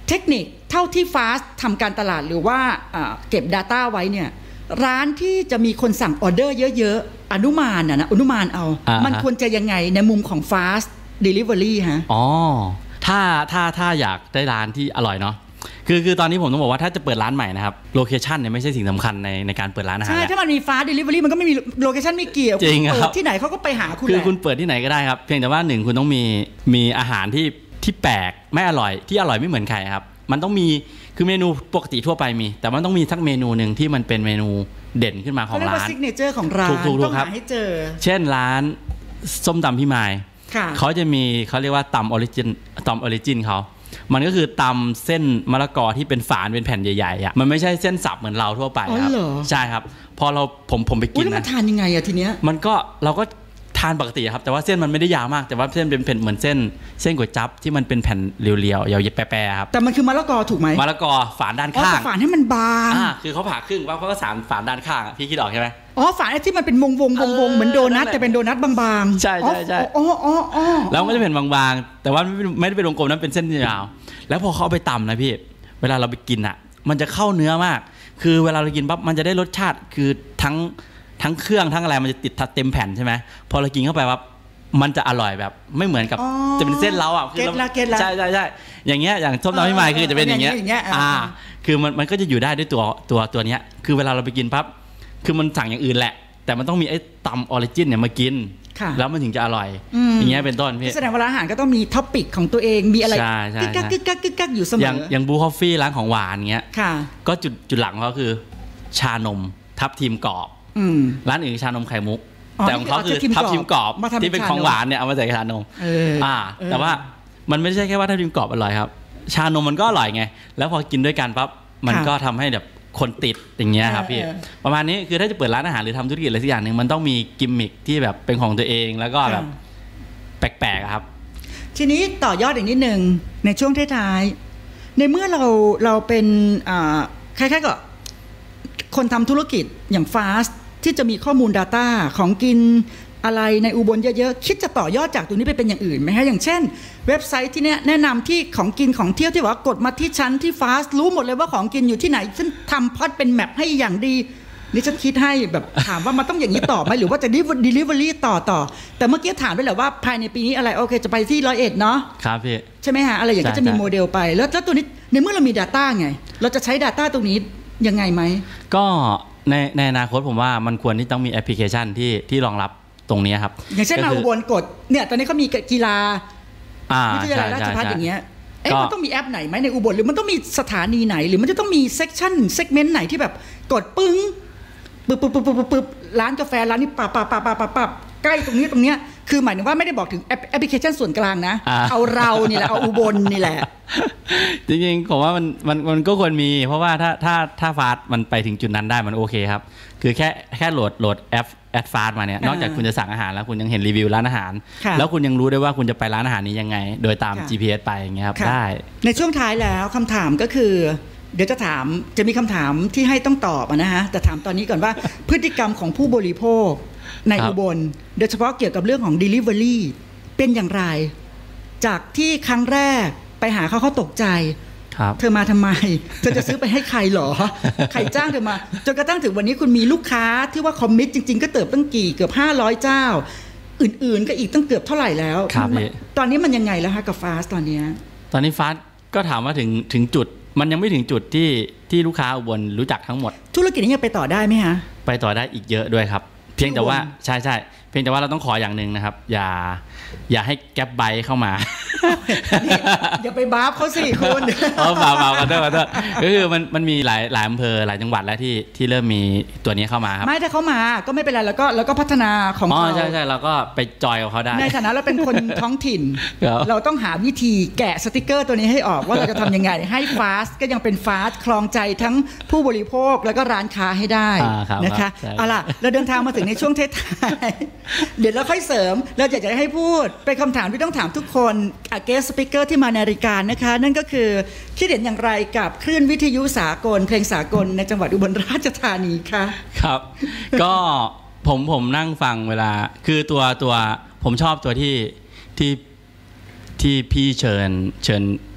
Speaker 3: เทคนิคเท่าที่ Fast ทำการตลาดหรือว่าเก็บ Data ไว้เนี่ยร้านที่จะมีคนสั่งออเดอร์เยอะๆอนุมานนะอนุมานเอามันควรจะยังไงในมุมของ Fast Delivery ฮะ
Speaker 4: อ๋อถ้าถ้าถ้าอยากได้ร้านที่อร่อยเนาะคือคือตอนนี้ผมต้องบอกว่าถ้าจะเปิดร้านใหม่นะครับโลเคชันเนี่ยไม่ใช่สิ่งสำคัญในในการเปิดร้านอาหาร
Speaker 3: ใช่ถ้ามันมี Fast Delivery มันก็ไม่มีโลเคชันไม่เกี่ยว
Speaker 4: จริงครับ
Speaker 3: ที่ไหนเขาก็ไปหาคุณ
Speaker 4: คือคุณเปิดที่ไหนก็ได้ครับเพียงแต่ว่าหนึ่งคุณต้องมีมีอาหารที่ที่แปลกไม่อร่อยที่อร่อยไม่เหมือนใครครับมันต้องมีคือเมนูปกติทั่วไปมีแต่มันต้องมีสักเมนูหนึ่งที่มันเป็นเมนูเด่นขึ้นมาของร้าน
Speaker 3: ซิกเนเจอร์ของร้านต้องหาให้เจอ
Speaker 4: เช่นร้านส้มตำพี่มายเขาจะมีเขาเรียกว่าตำออริจินตำออริจินเขามันก็คือตำเส้นมะละกอที่เป็นฝานเป็นแผ่นใหญ่ๆอ่ะมันไม่ใช่เส้นสับเหมือนเราทั่วไปครับใช่ครับพอเราผมผมไปกินนะ
Speaker 3: มันทานยังไงอะทีเนี้ย
Speaker 4: มันก็เราก็ทานปกติครับแต่ว่าเส้นมันไม่ได้ยาวมากแต่ว่าเส้นเป็นแผ่นเหมือนเส้นเส้นก๋วยจั๊บที่มันเป็นแผ่นเรียวๆยาวๆแปะๆครับ
Speaker 3: แต่มันคือมะละกอถูกไหม
Speaker 4: มะละกอฝานด้านข้าง
Speaker 3: ฝานให้มันบาง
Speaker 4: อ่าคือเขาผ่าครึ่งว่าเขาก็สานฝานด้านข้างพี่คิดออกใช่ไหม
Speaker 3: อ๋อฝานที่มันเป็นวงวงวงวงเหมือนโดนัทแต่เป็นโดนัทบาง
Speaker 4: ๆใช่ใช่ใช่
Speaker 3: อ๋ออ๋ออ๋อ
Speaker 4: แล้วก็จะเป็นบางๆแต่ว่าไม่ได้เป็นวงกลมนั้นเป็นเส้นยาวแล้วพอเขาเอาไปตำนะพี่เวลาเราไปกินอ่ะมันจะเข้าเนื้อมากคือเวลาเรากินปั๊บมันจะได้รสชาติคือทั้งทั้งเครื่องทั้งอะไรมันจะติดเต็มแผ่นใช่ไหมพอเรากินเข้าไปปั๊บมันจะอร่อยแบบไม่เหมือนกับจะเป็นเส้นเล้าอ่ะ
Speaker 3: คือ
Speaker 4: ใช่ใช่ใช่อย่างเงี้ยอย่างส้มตำพี่มายคือจะเป็นอย่างเงี้ยอ่าคือมันมันก็จะอยู่ได้ด้วยตัวตัวตัวเนี้ยคือเวลาเราไปกินปั๊บคือมันสั่งอย่างอื่นแหละแต่มันต้องมีไอ้ตำออริจินเนี่ยมากินแล้วมันถึงจะอร่อยอย่างเงี้ยเป็นต้นพี่
Speaker 3: แสดงว่าร้านอาหารก็ต้องมีท็อปปิกของตัวเองมีอะไรกึกกักกึกกักกึกกักอยู่เสมอ
Speaker 4: อย่างอย่างบูคอฟฟี่ร้านของหวานเงี้ยก็จุดจุดหลังเขาคือชานมทับทิมกรอบร้านอื่นชานมไข่มุกแต่ของเขาคือทับทิมกรอบที่เป็นของหวานเนี่ยเอามาใส่ชานมอ่าแต่ว่ามันไม่ใช่แค่ว่าทับทิมกรอบอร่อยครับชานมมันก็อร่อยไงแล้วพอกินด้วยกันปั๊บมันก็ทำให้แบบคนติดอย่างเงี้ยครับพี่ประมาณนี้คือถ้าจะเปิดร้านอาหารหรือทำธุรกิจอะไรสักอย่างหนึ่งมันต้องมีกิมมิคที่แบบเป็นของตัวเองแล้วก็แบบแปลกๆครับ
Speaker 3: ทีนี้ต่อยอดอีกนิดนึงในช่วงท้ายๆในเมื่อเราเราเป็นคล้ายๆกับคนทำธุรกิจอย่าง Fast ที่จะมีข้อมูล Data ของกินอะไรในอุบลเยอะๆคิดจะต่อยอดจากตรงนี้ไปเป็นอย่างอื่นไหมฮะอย่างเช่นเว็บไซต์ที่แนะนำที่ของกินของเที่ยวที่ว่ากดมาที่ชั้นที่ Fast รู้หมดเลยว่าของกินอยู่ที่ไหนฉันทำพอดเป็นแมปให้อย่างดีนี่ฉันคิดให้แบบถามว่ามันต้องอย่างนี้ต่อไหมหรือว่าจะ delivery ต่อต่อแต่เมื่อกี้ถามไปแล้วว่าภายในปีนี้อะไรโอเคจะไปที่ร้อยเอ็ดเนาะ
Speaker 4: ครับพี่
Speaker 3: ใช่ไหมฮะอะไรอย่างนี้จะมีโมเดลไปแล้วแล้วตัวนี้ในเมื่อเรามี Data ไงเราจะใช้ Data ตรงนี้ยังไงไหม
Speaker 4: ก็ในในอนาคตผมว่ามันควรที่ต้องมีแอปพลิเคชันที่ที่รองรับตรงนี้ครับ
Speaker 3: อย่างเช่นมาอุบลกดเนี่ยตอนนี้เขามีกีฬาวิทยาลัยราชภัฏอย่างเงี้ยเอ๊ะมันต้องมีแอปไหนไหมในอุบลหรือมันต้องมีสถานีไหนหรือมันจะต้องมีเซกชันเซกเมนต์ไหนที่แบบกดปึ้งปึ๊บปึ๊บปึ๊บปึ๊บปึ๊บร้านกาแฟร้านนี้ปับปับปับปับปับปับใกล้ตรงนี้ตรงเนี้ยคือหมายถึงว่าไม่ได้บอกถึงแอปพลิเคชันส่วนกลางนะเอาเรานี่แหละเอาอุบลนี่แหละ
Speaker 4: จริงๆผมว่ามันมันมันก็ควรมีเพราะว่าถ้าถ้าถ้าฟาสมันไปถึงจุดนั้นได้มันโอเคครับคือแค่แค่โหลดโหลดแอปแอดฟาสมาเนี่ยนอกจากคุณจะสั่งอาหารแล้วคุณยังเห็นรีวิวร้านอาหารแล้วคุณยังรู้ได้ว่าคุณจะไปร้านอาหารนี้ยังไงโดยตาม จี พี เอส ไปอย่างเงี้ยครับได้
Speaker 3: ในช่วงท้ายแล้วคำถามก็คือเดี๋ยวจะถามจะมีคำถามที่ให้ต้องตอบนะฮะแต่ถามตอนนี้ก่อนว่าพฤติกรรมของผู้บริโภคในอุบลโดยเฉพาะเกี่ยวกับเรื่องของ delivery เป็นอย่างไรจากที่ครั้งแรกไปหาเขาเขาตกใจเธอมาทำไมเธอจะซื้อไปให้ใครหรอใครจ้างเธอมาจนกระทั่งถึงวันนี้คุณมีลูกค้าที่ว่าคอมมิตจริงๆก็เติบตั้งกี่เกือบห้าร้อยเจ้าอื่นๆก็อีกตั้งเกือบเท่าไหร่แล้วตอนนี้มันยังไงแล้วฮะกับ Fast ตอนนี้
Speaker 4: ตอนนี้ Fast ก็ถามว่าถึงถึงจุดมันยังไม่ถึงจุดที่ที่ลูกค้าอุบลรู้จักทั้งหมด
Speaker 3: ธุรกิจนี้ยังไปต่อได้ไหมฮะ
Speaker 4: ไปต่อได้อีกเยอะด้วยครับเพียงแต่ว่าใช่ใช่เพียงแต่ว่าเราต้องขออย่างหนึ่งนะครับอย่าอย่าให้แก๊ปไบค์เข้ามา
Speaker 3: อย่าไปบ้าเขาสิคุณ
Speaker 4: เออเปล่าเปล่ากันเถอะกันเถอะก็คือมันมันมีหลายหลายอำเภอหลายจังหวัดแล้วที่ที่เริ่มมีตัวนี้เข้ามาครับ
Speaker 3: ไม่ถ้าเขามาก็ไม่เป็นไรแล้วก็แล้วก็พัฒนาของเขา
Speaker 4: อ๋อใช่ใช่เราก็ไปจอยกับเขาได้
Speaker 3: ในฐานะเราเป็นคนท้องถิ่นเราต้องหาวิธีแกะสติกเกอร์ตัวนี้ให้ออกว่าเราจะทำยังไงให้ Fast ก็ยังเป็น Fast ครองใจทั้งผู้บริโภคแล้วก็ร้านค้าให้ได้นะคะเอาล่ะเราเดินทางมาถึงในช่วงท้ายเดี๋ยวเราค่อยเสริมเราอยากจะให้พูดเป็นคำถามที่ต้องถามทุกคนอาเกสสปีกเกอร์ที่มาในรายการนะคะนั่นก็คือคิดเห็นอย่างไรกับคลื่นวิทยุสากลเพลงสากลในจังหวัดอุบลราชธานีคะ
Speaker 4: ครับก็ผมผมนั่งฟังเวลาคือตัวตัวผมชอบตัวที่ที่ที่พี่เชิญเชิญ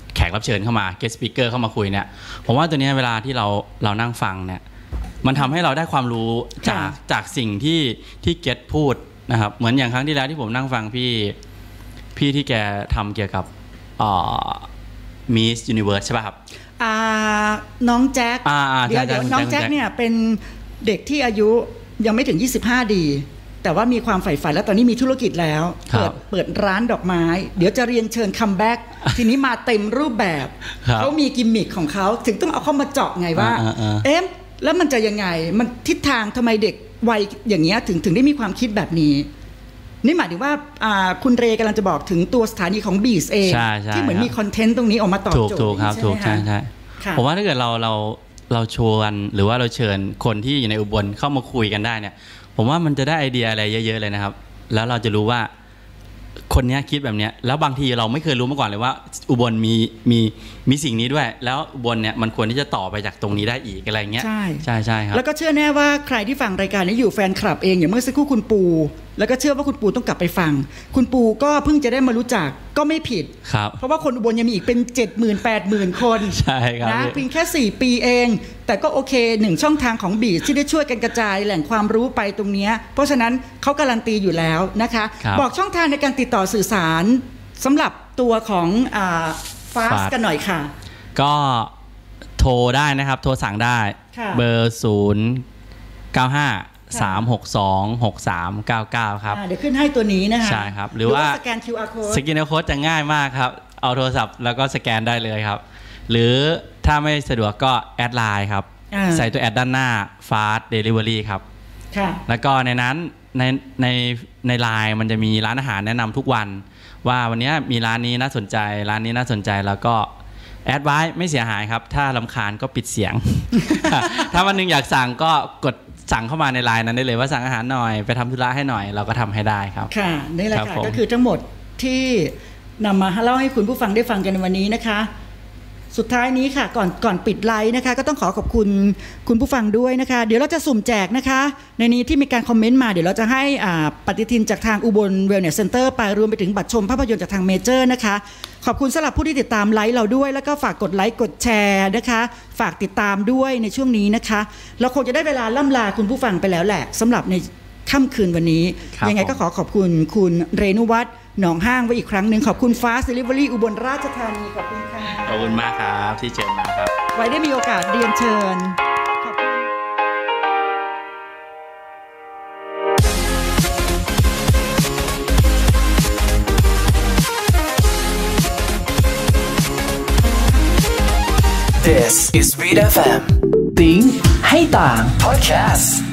Speaker 4: แขกรับเชิญเข้ามา guest speaker เข้ามาคุยเนี่ยผมว่าตัวนี้เวลาที่เราเรานั่งฟังเนี่ยมันทำให้เราได้ความรู้จากจากสิ่งที่ที่เกตพูดนะครับเหมือนอย่างครั้งที่แล้วที่ผมนั่งฟังพี่พี่ที่แกทำเกี่ยวกับMiss Universe ใช่ป่ะครับ
Speaker 3: น้องแจ็คเดี๋ยวเดี๋ยวน้องแจ็คเนี่ยเป็นเด็กที่อายุยังไม่ถึงยี่สิบห้าดีแต่ว่ามีความใฝ่ฝันแล้วตอนนี้มีธุรกิจแล้วเปิดเปิดร้านดอกไม้เดี๋ยวจะเรียนเชิญคัมแบ็กทีนี้มาเต็มรูปแบบเขามีกิมมิคของเขาถึงต้องเอาเข้ามาเจาะไงว่าเอ๊ะแล้วมันจะยังไงมันทิศทางทำไมเด็กวัยอย่างเงี้ยถึงถึงได้มีความคิดแบบนี้นี่หมายถึงว่าคุณเรกำลังจะบอกถึงตัวสถานีของบีสเองที่เหมือนมีคอนเทนต์ตรงนี้ออกมาตอบโจทย์
Speaker 4: ถูกครับถูกใช่ใช่ผมว่าถ้าเกิดเราเราเราชวนหรือว่าเราเชิญคนที่อยู่ในอุบลเข้ามาคุยกันได้เนี่ยผมว่ามันจะได้ไอเดียอะไรเยอะๆเลยนะครับแล้วเราจะรู้ว่าคนนี้คิดแบบนี้แล้วบางทีเราไม่เคยรู้มาก่อนเลยว่าอุบลมีมีมีสิ่งนี้ด้วยแล้วอุบลเนี่ยมันควรที่จะต่อไปจากตรงนี้ได้อีกอะไรเงี้ยใช่ใช่ใช่ครับ
Speaker 3: แล้วก็เชื่อแน่ว่าใครที่ฟังรายการนี้อยู่แฟนคลับเองอย่างเมื่อสักครู่คุณปูแล้วก็เชื่อว่าคุณปูต้องกลับไปฟังคุณปูก็เพิ่งจะได้มารู้จักก็ไม่ผิด
Speaker 4: ครับ
Speaker 3: เพราะว่าคนอุบลยังมีอีกเป็น เจ็ดหมื่น แปดหมื่น คน
Speaker 4: ใช่ครับ
Speaker 3: นะเพียงแค่สี่ปีเองแต่ก็โอเคหนึ่งช่องทางของบีที่ได้ช่วยกันกระจายแหล่งความรู้ไปตรงนี้เพราะฉะนั้นเขาการันตีอยู่แล้วนะคะบอกช่องทางในการติดต่อสื่อสารสำหรับตัวของอ่า Fast กันหน่อยค่ะ
Speaker 4: ก็โทรได้นะครับโทรสั่งได้เบอร์ศูนย์ เก้า ห้า สาม หก สอง หก สาม เก้า เก้าครับ
Speaker 3: เดี๋ยวขึ้นให้ตัวนี้นะคะ
Speaker 4: ใช่ครับหรือว่า
Speaker 3: สแกน คิว อาร์ code
Speaker 4: สแกน คิว อาร์ code จะง่ายมากครับเอาโทรศัพท์แล้วก็สแกนได้เลยครับหรือถ้าไม่สะดวกก็แอดไลน์ครับใส่ตัวแอดด้านหน้า Fast Delivery ครับแล้วก็ในนั้นในในในไลน์มันจะมีร้านอาหารแนะนำทุกวันว่าวันนี้มีร้านนี้น่าสนใจร้านนี้น่าสนใจแล้วก็แอดไว้ไม่เสียหายครับถ้ารำคาญก็ปิดเสียง ถ้าวันนึงอยากสั่งก็กดสั่งเข้ามาในไลน์นั้นได้เลยว่าสั่งอาหารหน่อยไปทำธุระให้หน่อยเราก็ทำให้ได้ครับ
Speaker 3: ค่ะนี่แหละค่ะก็คือทั้งหมดที่นำมาเล่าให้คุณผู้ฟังได้ฟังกันในวันนี้นะคะสุดท้ายนี้ค่ะก่อนก่อนปิดไลฟ์นะคะก็ต้องขอขอบคุณคุณผู้ฟังด้วยนะคะเดี๋ยวเราจะสุ่มแจกนะคะในนี้ที่มีการคอมเมนต์มาเดี๋ยวเราจะให้ปฏิทินจากทางอุบลเวลเนสเซ็นเตอร์ไปรวมไปถึงบัตรชมภาพยนตร์จากทางเมเจอร์นะคะขอบคุณสำหรับผู้ที่ติดตามไลฟ์เราด้วยแล้วก็ฝากกดไลค์กดแชร์นะคะฝากติดตามด้วยในช่วงนี้นะคะเราคงจะได้เวลาล่ำลาคุณผู้ฟังไปแล้วแหละสำหรับในค่ำคืนวันนี้ยังไงก็ขอขอบคุณคุณเรนุวัฒน์หนองห้างไว้อีกครั้งหนึ่งขอบคุณ Fast Delivery อุบลราชธานีขอบคุณค่ะ
Speaker 4: ขอบคุณมากครับที่เชิญมาครับ
Speaker 3: ไว้ได้มีโอกาสเรียนเชิญขอบคุณ
Speaker 1: This is Beat เอฟ เอ็ม
Speaker 2: ติ้งให้ต่าง
Speaker 1: Podcast